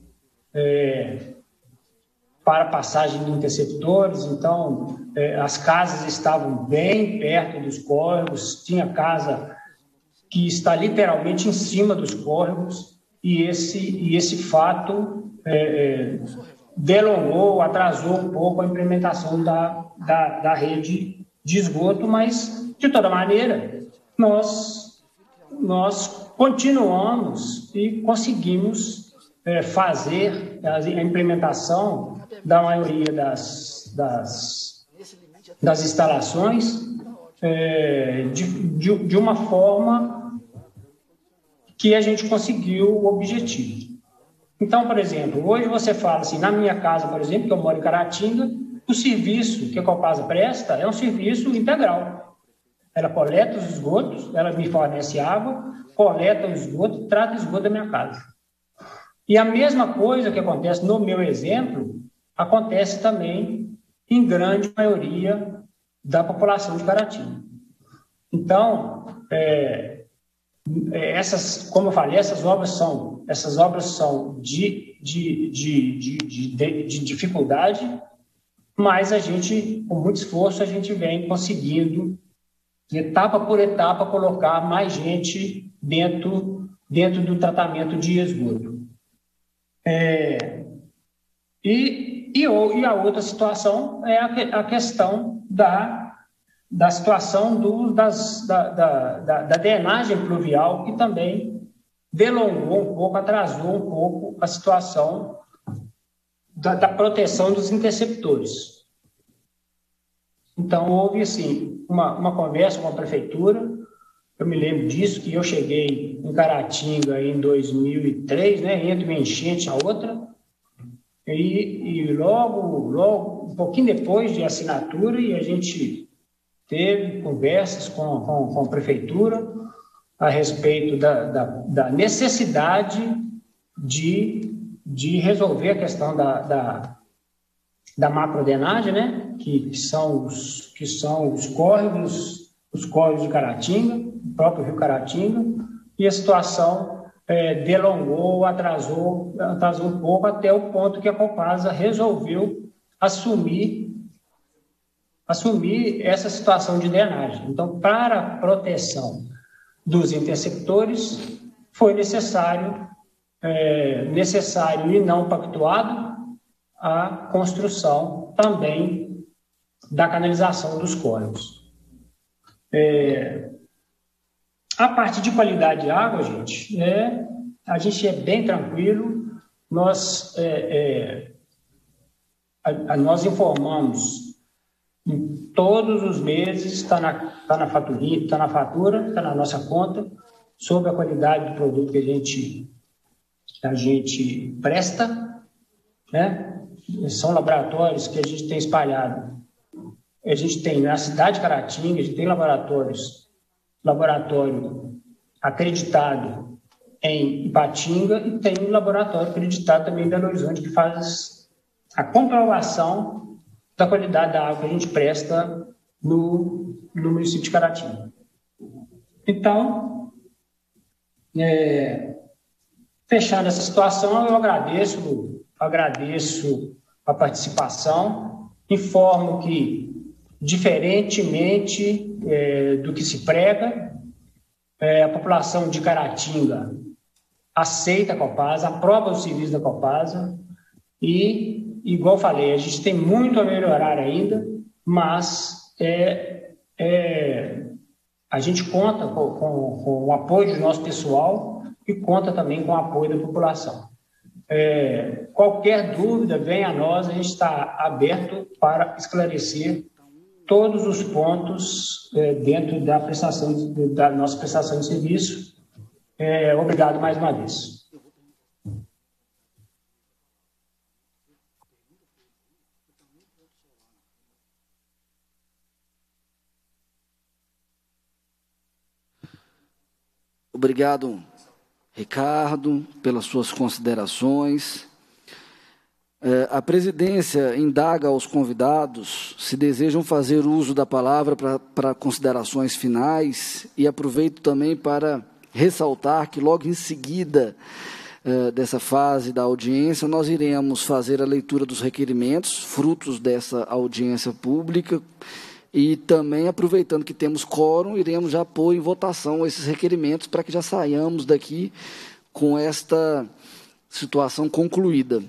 [SPEAKER 14] é, para passagem de interceptores. Então, eh, as casas estavam bem perto dos córregos, tinha casa que está literalmente em cima dos córregos, e esse, e esse fato eh, delongou, atrasou um pouco a implementação da, da, da rede de esgoto, mas, de toda maneira, nós, nós continuamos e conseguimos eh, fazer a, a implementação da maioria das, das, das instalações é, de, de, de uma forma que a gente conseguiu o objetivo. Então, por exemplo, hoje você fala assim, na minha casa, por exemplo, que eu moro em Caratinga, o serviço que a Copasa presta é um serviço integral. Ela coleta os esgotos, ela me fornece água, coleta o esgoto, trata o esgoto da minha casa. E a mesma coisa que acontece no meu exemplo, acontece também em grande maioria da população de Caratinga. Então, é, essas, como eu falei, essas obras são, essas obras são de, de, de, de, de, de dificuldade, mas a gente, com muito esforço, a gente vem conseguindo, etapa por etapa, colocar mais gente dentro, dentro do tratamento de esgoto. É, e E, e a outra situação é a, a questão da, da situação do, das, da, da, da, da drenagem pluvial, que também delongou um pouco, atrasou um pouco a situação da, da proteção dos interceptores. Então, houve assim, uma, uma conversa com a prefeitura. Eu me lembro disso, que eu cheguei em Caratinga em dois mil e três, né, entre uma enchente e a outra. E, e logo, logo, um pouquinho depois de assinatura, e a gente teve conversas com, com, com a prefeitura a respeito da, da, da necessidade de, de resolver a questão da, da, da macrodenagem, né? que, que, são os, que são os córregos, os córregos de Caratinga, o próprio Rio Caratinga, e a situação é, delongou, atrasou, atrasou um pouco, até o ponto que a Copasa resolveu assumir, assumir essa situação de drenagem. Então, para a proteção dos interceptores, foi necessário, é, necessário e não pactuado a construção também da canalização dos córregos. É, a parte de qualidade de água, gente, é, a gente é bem tranquilo. Nós, é, é, a, a, nós informamos em todos os meses, está na, tá na, faturinha, tá na fatura, está na nossa conta, sobre a qualidade do produto que a gente, que a gente presta, né? São laboratórios que a gente tem espalhado. A gente tem na cidade de Caratinga, a gente tem laboratórios, laboratório acreditado em Ipatinga e tem um laboratório acreditado também em Belo Horizonte que faz a comprovação da qualidade da água que a gente presta no, no município de Caratinga. Então, é, fechando essa situação, eu agradeço, agradeço a participação, informo que, diferentemente é, do que se prega, é, a população de Caratinga aceita a Copasa, aprova os serviços da Copasa e, igual falei, a gente tem muito a melhorar ainda, mas é, é, a gente conta com, com, com o apoio do nosso pessoal e conta também com o apoio da população. É, qualquer dúvida, venha a nós, a gente está aberto para esclarecer todos os pontos é, dentro da prestação, da nossa prestação de serviço. É, obrigado mais uma vez.
[SPEAKER 3] Obrigado, Ricardo, pelas suas considerações. É, a presidência indaga aos convidados se desejam fazer uso da palavra para considerações finais e aproveito também para ressaltar que logo em seguida é, dessa fase da audiência nós iremos fazer a leitura dos requerimentos, frutos dessa audiência pública, e também, aproveitando que temos quórum, iremos já pôr em votação esses requerimentos para que já saiamos daqui com esta situação concluída.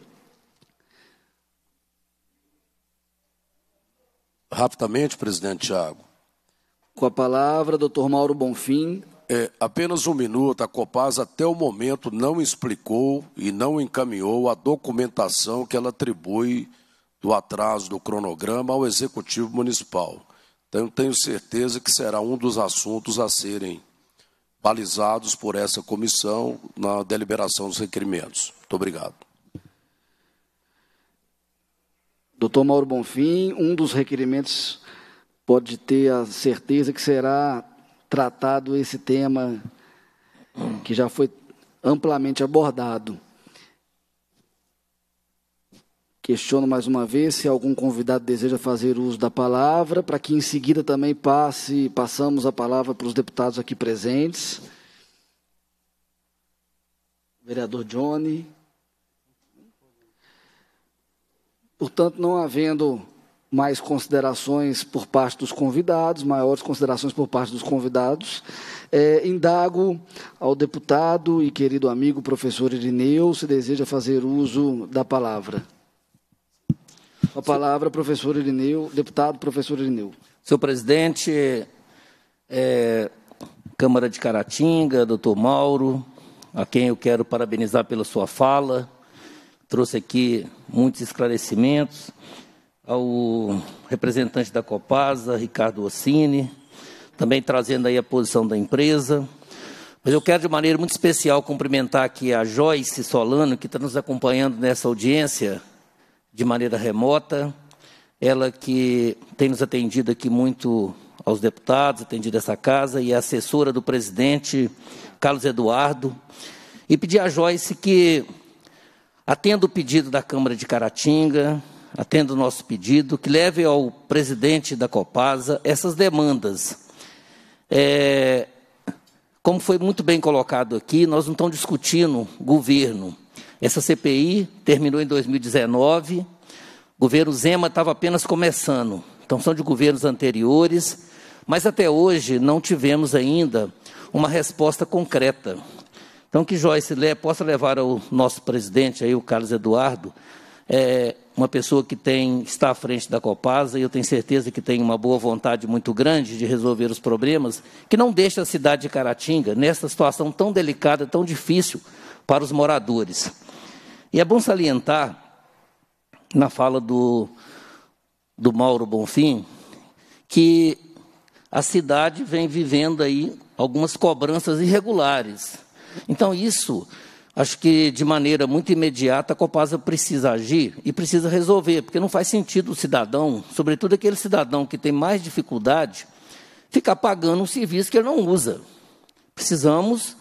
[SPEAKER 7] Rapidamente, presidente Tiago.
[SPEAKER 3] Com a palavra, doutor Mauro Bonfim.
[SPEAKER 7] É, apenas um minuto. A Copasa, até o momento, não explicou e não encaminhou a documentação que ela atribui do atraso do cronograma ao Executivo Municipal. Então, eu tenho certeza que será um dos assuntos a serem balizados por essa comissão na deliberação dos requerimentos. Muito obrigado.
[SPEAKER 3] Doutor Mauro Bonfim, um dos requerimentos pode ter a certeza que será tratado esse tema que já foi amplamente abordado. Questiono mais uma vez se algum convidado deseja fazer uso da palavra, para que em seguida também passe, passamos a palavra para os deputados aqui presentes. Vereador Johnny. Portanto, não havendo mais considerações por parte dos convidados, maiores considerações por parte dos convidados, é, indago ao deputado e querido amigo professor Irineu se deseja fazer uso da palavra. A palavra, professor Irineu, deputado professor Irineu.
[SPEAKER 4] Senhor presidente, é, Câmara de Caratinga, doutor Mauro, a quem eu quero parabenizar pela sua fala, trouxe aqui muitos esclarecimentos, ao representante da Copasa, Ricardo Ossini, também trazendo aí a posição da empresa. Mas eu quero, de maneira muito especial, cumprimentar aqui a Joyce Solano, que está nos acompanhando nessa audiência de maneira remota, ela que tem nos atendido aqui muito aos deputados, atendido essa casa, e é assessora do presidente Carlos Eduardo, e pedir a Joyce que atenda o pedido da Câmara de Caratinga, atenda o nosso pedido, que leve ao presidente da Copasa essas demandas. É, como foi muito bem colocado aqui, nós não estamos discutindo governo. Essa C P I terminou em dois mil e dezenove, o governo Zema estava apenas começando, então são de governos anteriores, mas até hoje não tivemos ainda uma resposta concreta. Então, que Joyce possa levar ao nosso presidente, aí, o Carlos Eduardo, é, uma pessoa que tem, está à frente da Copasa, e eu tenho certeza que tem uma boa vontade muito grande de resolver os problemas, que não deixe a cidade de Caratinga nessa situação tão delicada, tão difícil para os moradores. E é bom salientar, na fala do, do Mauro Bonfim, que a cidade vem vivendo aí algumas cobranças irregulares. Então, isso, acho que de maneira muito imediata, a Copasa precisa agir e precisa resolver, porque não faz sentido o cidadão, sobretudo aquele cidadão que tem mais dificuldade, ficar pagando um serviço que ele não usa. Precisamos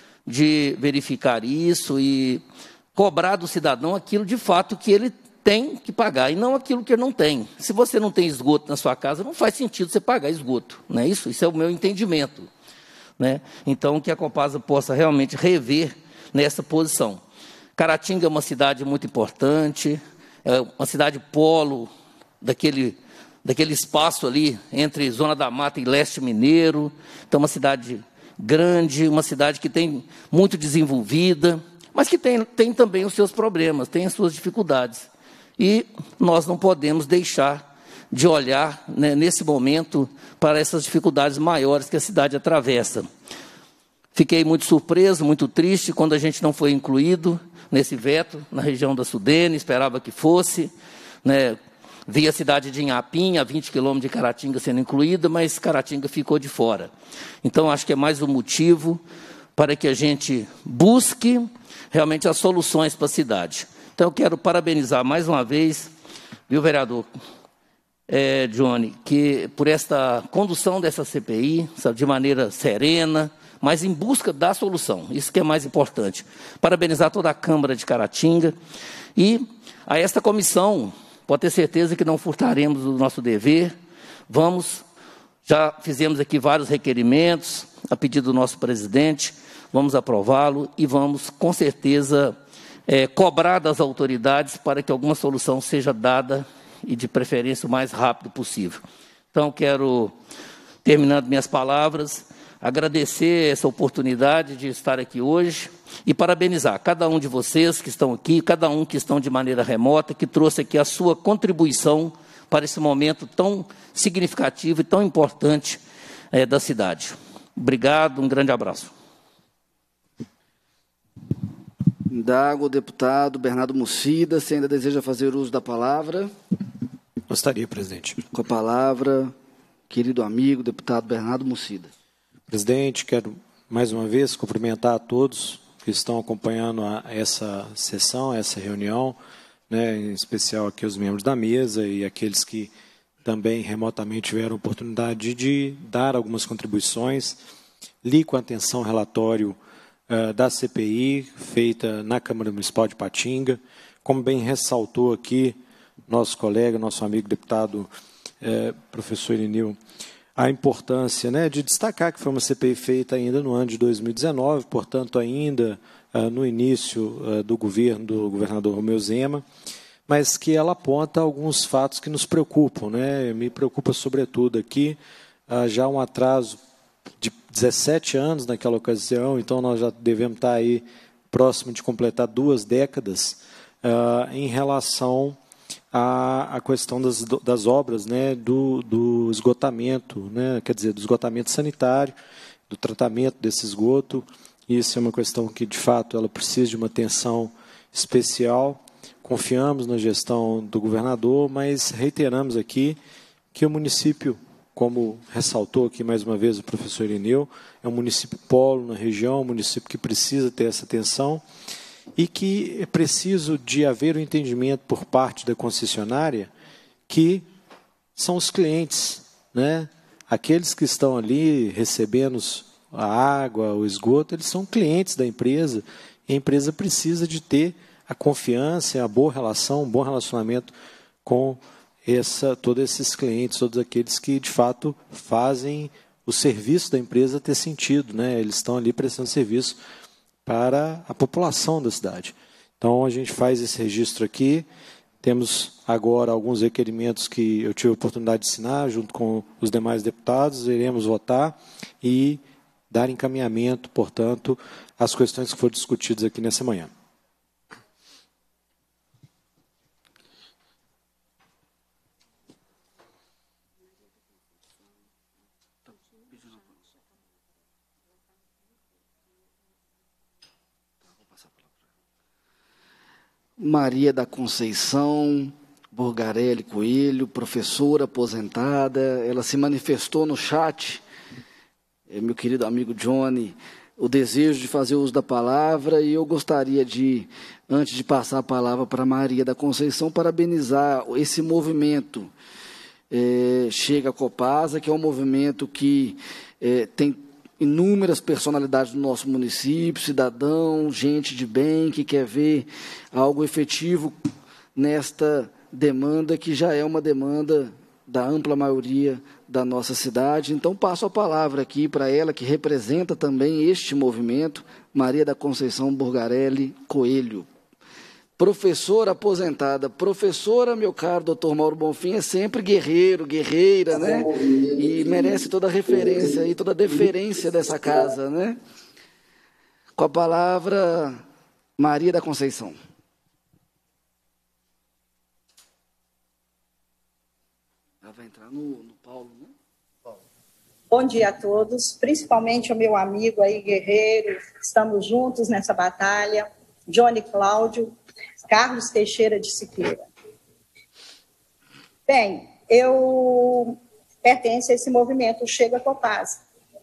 [SPEAKER 4] de verificar isso e cobrar do cidadão aquilo de fato que ele tem que pagar, e não aquilo que ele não tem. Se você não tem esgoto na sua casa, não faz sentido você pagar esgoto, não é isso? Isso é o meu entendimento. Né? Então, que a Copasa possa realmente rever nessa posição. Caratinga é uma cidade muito importante, é uma cidade polo daquele, daquele espaço ali entre Zona da Mata e Leste Mineiro. Então, uma cidade grande, uma cidade que tem muito desenvolvida, mas que tem, tem também os seus problemas, tem as suas dificuldades. E nós não podemos deixar de olhar, né, nesse momento, para essas dificuldades maiores que a cidade atravessa. Fiquei muito surpreso, muito triste, quando a gente não foi incluído nesse veto, na região da Sudene, esperava que fosse. Né, vi a cidade de Inhapim, a vinte quilômetros de Caratinga, sendo incluída, mas Caratinga ficou de fora. Então, acho que é mais um motivo para que a gente busque realmente as soluções para a cidade. Então, eu quero parabenizar mais uma vez, viu, vereador, É, Johnny, que por esta condução dessa C P I, sabe, de maneira serena, mas em busca da solução, isso que é mais importante. Parabenizar toda a Câmara de Caratinga e a esta comissão, pode ter certeza que não furtaremos o nosso dever, vamos, já fizemos aqui vários requerimentos, a pedido do nosso presidente, vamos aprová-lo e vamos, com certeza, é, cobrar das autoridades para que alguma solução seja dada e de preferência o mais rápido possível. Então, quero, terminando minhas palavras, agradecer essa oportunidade de estar aqui hoje e parabenizar cada um de vocês que estão aqui, cada um que estão de maneira remota, que trouxe aqui a sua contribuição para esse momento tão significativo e tão importante é, da cidade. Obrigado, um grande abraço.
[SPEAKER 3] Indago o deputado Bernardo Mussida, se ainda deseja fazer uso da palavra.
[SPEAKER 5] Gostaria, presidente.
[SPEAKER 3] Com a palavra, querido amigo, deputado Bernardo Mussida.
[SPEAKER 5] Presidente, quero mais uma vez cumprimentar a todos que estão acompanhando a essa sessão, essa reunião, né, em especial aqui os membros da mesa e aqueles que também remotamente tiveram oportunidade de dar algumas contribuições. Li com atenção o relatório uh, da C P I, feita na Câmara Municipal de Patinga. Como bem ressaltou aqui nosso colega, nosso amigo deputado eh, professor Irineu, a importância, né, de destacar que foi uma C P I feita ainda no ano de dois mil e dezenove, portanto, ainda uh, no início uh, do governo do governador Romeu Zema, mas que ela aponta alguns fatos que nos preocupam. Né? Me preocupa, sobretudo, aqui uh, já um atraso de dezessete anos naquela ocasião, então nós já devemos estar aí próximo de completar duas décadas uh, em relação à, à questão das, das obras, né, do, do esgotamento, né, quer dizer, do esgotamento sanitário, do tratamento desse esgoto. Isso é uma questão que, de fato, ela precisa de uma atenção especial. Confiamos na gestão do governador, mas reiteramos aqui que o município, como ressaltou aqui mais uma vez o professor Irineu, é um município polo na região, um município que precisa ter essa atenção e que é preciso de haver o um entendimento por parte da concessionária que são os clientes, né? Aqueles que estão ali recebendo a água, o esgoto, eles são clientes da empresa e a empresa precisa de ter a confiança, a boa relação, um bom relacionamento com essa, todos esses clientes, todos aqueles que, de fato, fazem o serviço da empresa ter sentido, né? Eles estão ali prestando serviço para a população da cidade. Então, a gente faz esse registro aqui. Temos agora alguns requerimentos que eu tive a oportunidade de assinar, junto com os demais deputados, iremos votar e dar encaminhamento, portanto, às questões que foram discutidas aqui nessa manhã.
[SPEAKER 3] Maria da Conceição Burgarelli Coelho, professora aposentada, ela se manifestou no chat, meu querido amigo Johnny, o desejo de fazer uso da palavra, e eu gostaria de, antes de passar a palavra para Maria da Conceição, parabenizar esse movimento é, Chega Copasa, que é um movimento que é, tem inúmeras personalidades do nosso município, cidadão, gente de bem, que quer ver algo efetivo nesta demanda, que já é uma demanda da ampla maioria da nossa cidade. Então, passo a palavra aqui para ela, que representa também este movimento, Maria da Conceição Burgarelli Coelho. Professora aposentada. Professora, meu caro doutor Mauro Bonfim, é sempre guerreiro, guerreira, né? E merece toda a referência e toda a deferência dessa casa, né? Com a palavra, Maria da Conceição. Ela vai entrar no, no Paulo, né? Paulo.
[SPEAKER 15] Bom dia a todos, principalmente ao meu amigo aí, guerreiro, estamos juntos nessa batalha, Johnny Cláudio, Carlos Teixeira de Siqueira. Bem, eu pertenço a esse movimento Chega Copasa.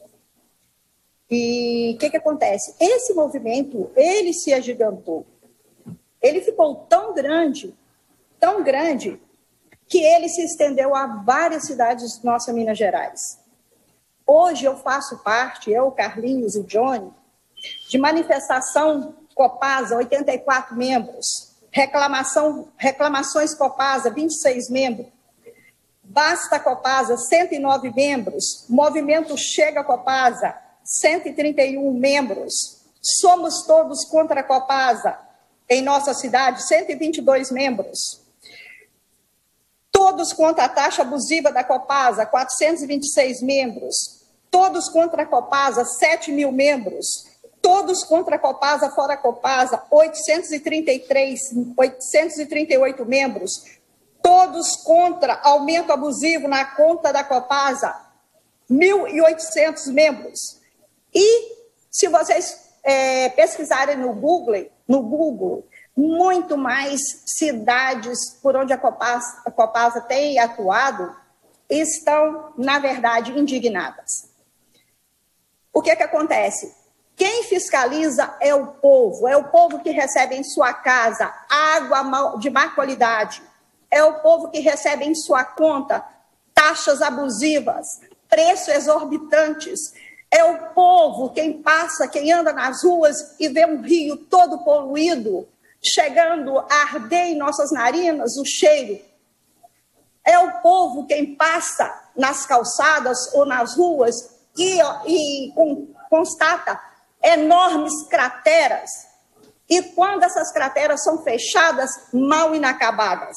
[SPEAKER 15] E o que, que acontece? Esse movimento, ele se agigantou. Ele ficou tão grande, tão grande, que ele se estendeu a várias cidades de nossa Minas Gerais. Hoje eu faço parte, eu, Carlinhos e Johnny, de manifestação Copasa, oitenta e quatro membros. Reclamação, reclamações Copasa, vinte e seis membros. Basta Copasa, cento e nove membros. Movimento Chega Copasa, cento e trinta e um membros. Somos Todos contra a Copasa, em nossa cidade, cento e vinte e dois membros. Todos contra a taxa abusiva da Copasa, quatrocentos e vinte e seis membros. Todos contra a Copasa, sete mil membros. Todos contra a Copasa, fora a Copasa, oitocentos e trinta e três, oitocentos e trinta e oito membros. Todos contra aumento abusivo na conta da Copasa, mil e oitocentos membros. E, se vocês é, pesquisarem no Google, no Google, muito mais cidades por onde a Copasa, a Copasa tem atuado estão, na verdade, indignadas. O que que acontece? Quem fiscaliza é o povo, é o povo que recebe em sua casa água de má qualidade, é o povo que recebe em sua conta taxas abusivas, preços exorbitantes, é o povo quem passa, quem anda nas ruas e vê um rio todo poluído, chegando a arder em nossas narinas o cheiro. É o povo quem passa nas calçadas ou nas ruas e, e com, constata enormes crateras, e quando essas crateras são fechadas, mal inacabadas.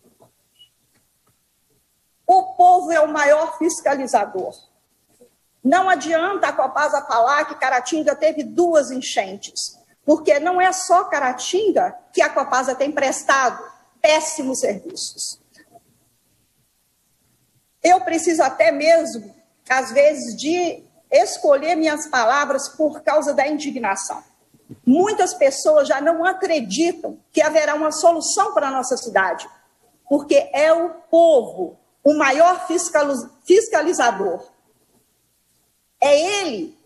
[SPEAKER 15] O povo é o maior fiscalizador. Não adianta a Copasa falar que Caratinga teve duas enchentes, porque não é só Caratinga que a Copasa tem prestado péssimos serviços. Eu preciso até mesmo, às vezes, de escolher minhas palavras por causa da indignação. Muitas pessoas já não acreditam que haverá uma solução para a nossa cidade, porque é o povo o maior fiscalizador. É ele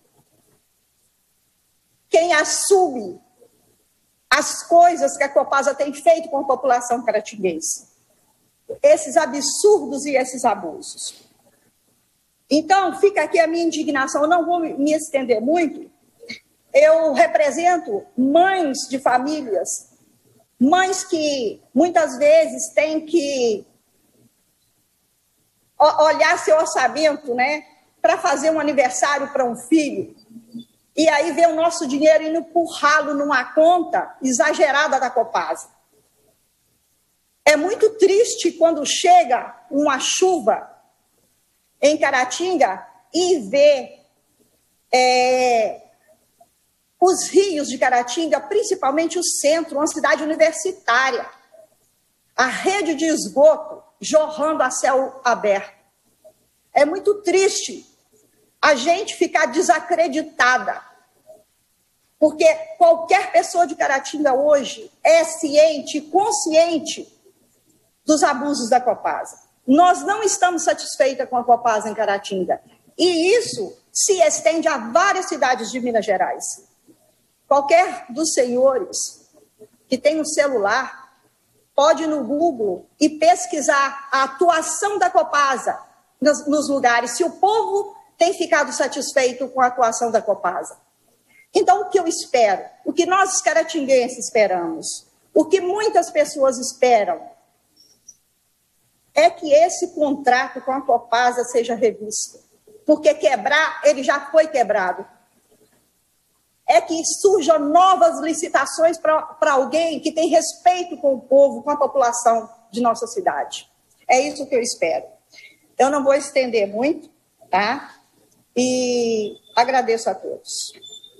[SPEAKER 15] quem assume as coisas que a Copasa tem feito com a população caratinguense. Esses absurdos e esses abusos. Então, fica aqui a minha indignação, eu não vou me estender muito. Eu represento mães de famílias, mães que muitas vezes têm que olhar seu orçamento, né? para fazer um aniversário para um filho, e aí vê o nosso dinheiro indo por ralo numa conta exagerada da Copasa. É muito triste quando chega uma chuva em Caratinga e vê é, os rios de Caratinga, principalmente o centro, uma cidade universitária, a rede de esgoto jorrando a céu aberto. É muito triste a gente ficar desacreditada, porque qualquer pessoa de Caratinga hoje é ciente, consciente dos abusos da Copasa. Nós não estamos satisfeitas com a Copasa em Caratinga. E isso se estende a várias cidades de Minas Gerais. Qualquer dos senhores que tem um celular pode ir no Google e pesquisar a atuação da Copasa nos, nos lugares, se o povo tem ficado satisfeito com a atuação da Copasa. Então, o que eu espero, o que nós caratinguenses esperamos, o que muitas pessoas esperam, é que esse contrato com a Copasa seja revisto. Porque quebrar, ele já foi quebrado. É que surjam novas licitações para alguém que tem respeito com o povo, com a população de nossa cidade. É isso que eu espero. Eu não vou estender muito, tá? E agradeço a todos.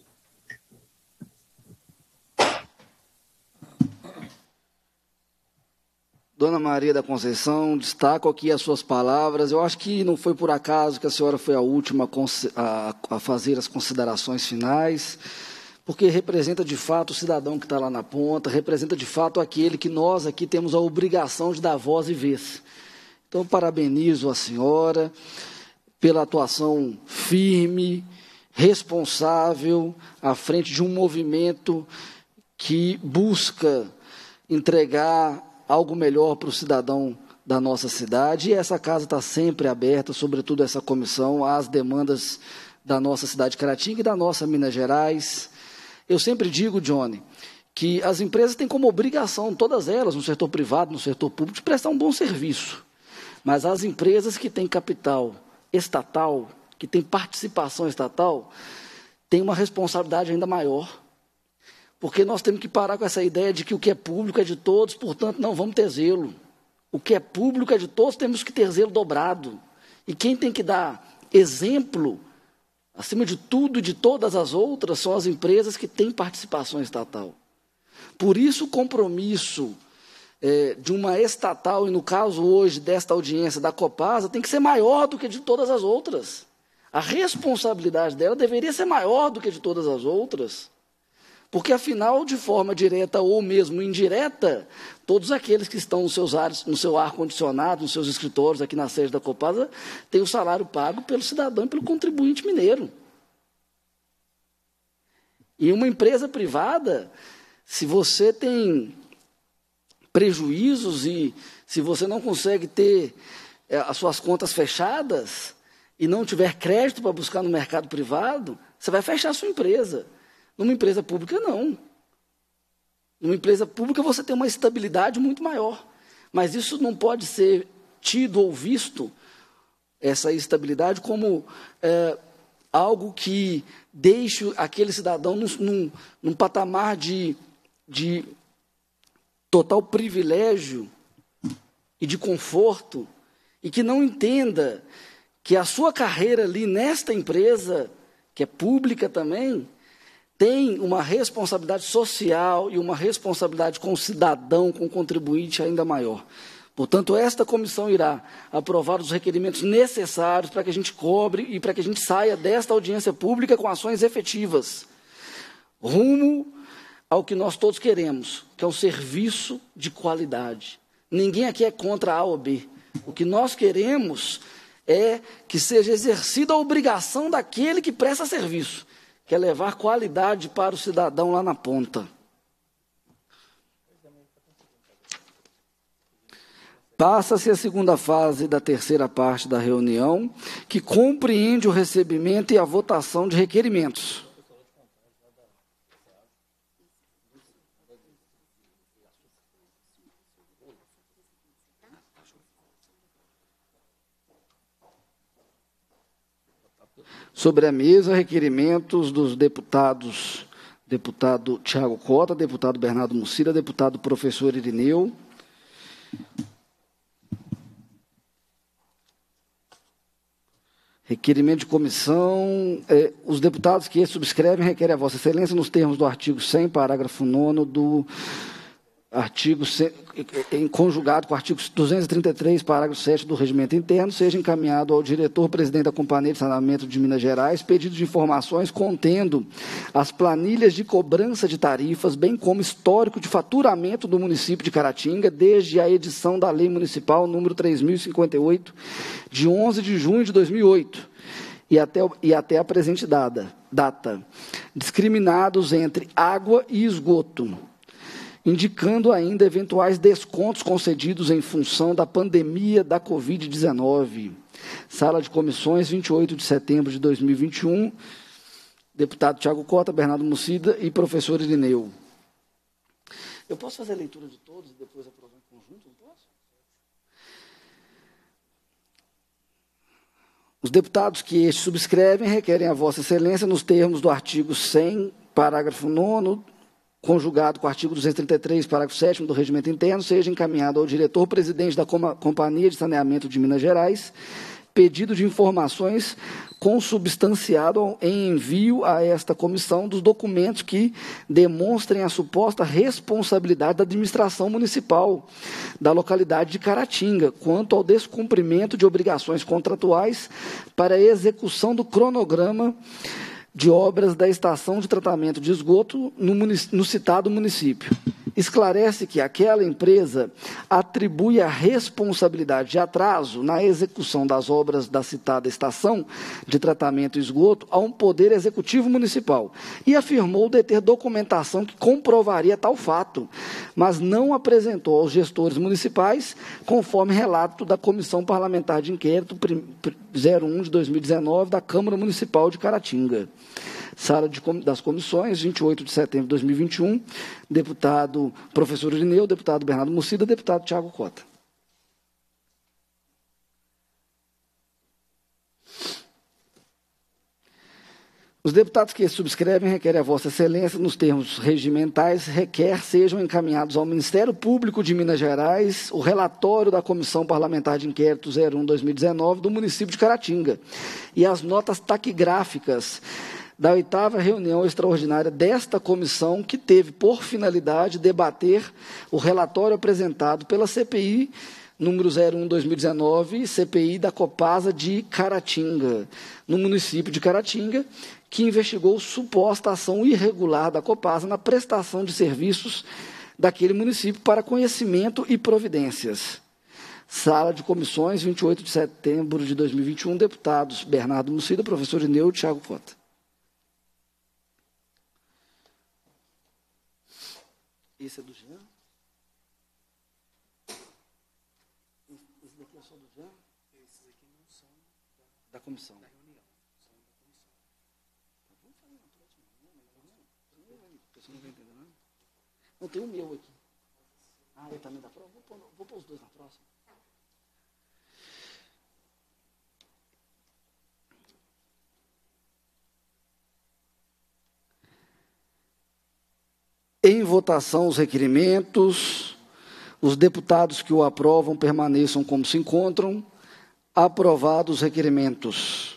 [SPEAKER 3] Dona Maria da Conceição, destaco aqui as suas palavras. Eu acho que não foi por acaso que a senhora foi a última a, a fazer as considerações finais, porque representa de fato o cidadão que está lá na ponta, representa de fato aquele que nós aqui temos a obrigação de dar voz e vez. Então, parabenizo a senhora pela atuação firme, responsável, à frente de um movimento que busca entregar algo melhor para o cidadão da nossa cidade, e essa casa está sempre aberta, sobretudo essa comissão, às demandas da nossa cidade de Caratinga e da nossa Minas Gerais. Eu sempre digo, Johnny, que as empresas têm como obrigação, todas elas, no setor privado, no setor público, de prestar um bom serviço. Mas as empresas que têm capital estatal, que têm participação estatal, têm uma responsabilidade ainda maior. Porque nós temos que parar com essa ideia de que o que é público é de todos, portanto, não vamos ter zelo. O que é público é de todos, temos que ter zelo dobrado. E quem tem que dar exemplo, acima de tudo e de todas as outras, são as empresas que têm participação estatal. Por isso, o compromisso é, de uma estatal, e no caso hoje desta audiência da Copasa, tem que ser maior do que de todas as outras. A responsabilidade dela deveria ser maior do que de todas as outras. Porque, afinal, de forma direta ou mesmo indireta, todos aqueles que estão nos seus ares, no seu ar-condicionado, nos seus escritórios aqui na sede da Copasa, têm o salário pago pelo cidadão e pelo contribuinte mineiro. E uma empresa privada, se você tem prejuízos e se você não consegue ter é, as suas contas fechadas e não tiver crédito para buscar no mercado privado, você vai fechar a sua empresa. Numa empresa pública, não. Numa empresa pública, você tem uma estabilidade muito maior. Mas isso não pode ser tido ou visto, essa estabilidade, como é, algo que deixe aquele cidadão num, num, num patamar de, de total privilégio e de conforto, e que não entenda que a sua carreira ali nesta empresa, que é pública também, tem uma responsabilidade social e uma responsabilidade com o cidadão, com o contribuinte ainda maior. Portanto, esta comissão irá aprovar os requerimentos necessários para que a gente cobre e para que a gente saia desta audiência pública com ações efetivas, rumo ao que nós todos queremos, que é um serviço de qualidade. Ninguém aqui é contra A ou B. O que nós queremos é que seja exercida a obrigação daquele que presta serviço, que é levar qualidade para o cidadão lá na ponta. Passa-se a segunda fase da terceira parte da reunião, que compreende o recebimento e a votação de requerimentos. Sobre a mesa, requerimentos dos deputados, deputado Tiago Cota, deputado Bernardo Mussida, deputado professor Irineu. Requerimento de comissão. Eh, os deputados que subscrevem requerem a Vossa Excelência, nos termos do artigo cem, parágrafo nono do artigo cem, em conjugado com o artigo duzentos e trinta e três, parágrafo sétimo do Regimento Interno, seja encaminhado ao diretor-presidente da Companhia de Saneamento de Minas Gerais pedido de informações contendo as planilhas de cobrança de tarifas, bem como histórico de faturamento do município de Caratinga, desde a edição da Lei Municipal número três mil e cinquenta e oito, de onze de junho de dois mil e oito, e até, e até a presente data, data, discriminados entre água e esgoto, indicando ainda eventuais descontos concedidos em função da pandemia da covid dezenove. Sala de Comissões, vinte e oito de setembro de dois mil e vinte e um, deputado Tiago Cota, Bernardo Mussida e professor Irineu. Eu posso fazer a leitura de todos e depois aprovar em conjunto? Não posso? Os deputados que estes subscrevem requerem a Vossa Excelência, nos termos do artigo cem, parágrafo nono, conjugado com o artigo duzentos e trinta e três, parágrafo sétimo do Regimento Interno, seja encaminhado ao diretor-presidente da Companhia de Saneamento de Minas Gerais pedido de informações consubstanciado em envio a esta comissão dos documentos que demonstrem a suposta responsabilidade da administração municipal da localidade de Caratinga quanto ao descumprimento de obrigações contratuais para a execução do cronograma de obras da estação de tratamento de esgoto no, no citado município. Esclarece que aquela empresa atribui a responsabilidade de atraso na execução das obras da citada estação de tratamento de esgoto a um poder executivo municipal e afirmou deter documentação que comprovaria tal fato, mas não apresentou aos gestores municipais, conforme relato da Comissão Parlamentar de Inquérito zero um de dois mil e dezenove da Câmara Municipal de Caratinga. Sala de, das Comissões, vinte e oito de setembro de dois mil e vinte e um, deputado professor Irineu, deputado Bernardo Mussida, deputado Tiago Cota. Os deputados que subscrevem requerem a Vossa Excelência, nos termos regimentais, requer sejam encaminhados ao Ministério Público de Minas Gerais o relatório da Comissão Parlamentar de Inquérito zero um de dois mil e dezenove do município de Caratinga e as notas taquigráficas da oitava reunião extraordinária desta comissão, que teve por finalidade debater o relatório apresentado pela C P I número zero um de dois mil e dezenove, C P I da Copasa de Caratinga, no município de Caratinga, que investigou suposta ação irregular da Copasa na prestação de serviços daquele município para conhecimento e providências. Sala de Comissões, vinte e oito de setembro de dois mil e vinte e um, deputados Bernardo Mussida, professor Irineu e Tiago Cota. Esse é do Jean? Esse daqui é só do Jean? Esses aqui não são da comissão. Da reunião. São da comissão. Vamos fazer uma próxima reunião, melhor não? O pessoal não vai entender, não? Não, tem o meu aqui. Ah, eu também da prova? Vou pôr, vou pôr os dois na próxima. Em votação os requerimentos, os deputados que o aprovam permaneçam como se encontram. Aprovados os requerimentos.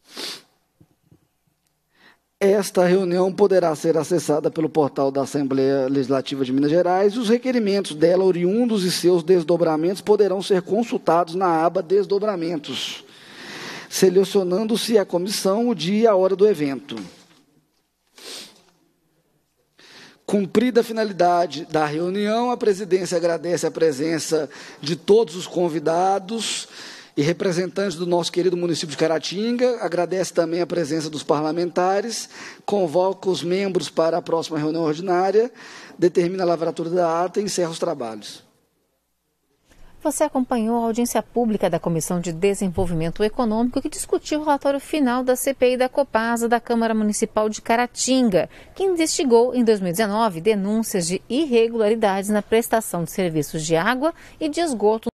[SPEAKER 3] Esta reunião poderá ser acessada pelo portal da Assembleia Legislativa de Minas Gerais e os requerimentos dela, oriundos e seus desdobramentos, poderão ser consultados na aba Desdobramentos, selecionando-se a comissão, o dia e a hora do evento. Cumprida a finalidade da reunião, a presidência agradece a presença de todos os convidados e representantes do nosso querido município de Caratinga, agradece também a presença dos parlamentares, convoca os membros para a próxima reunião ordinária, determina a lavratura da ata e encerra os trabalhos.
[SPEAKER 2] Você acompanhou a audiência pública da Comissão de Desenvolvimento Econômico, que discutiu o relatório final da C P I da Copasa da Câmara Municipal de Caratinga, que investigou em dois mil e dezenove denúncias de irregularidades na prestação de serviços de água e de esgoto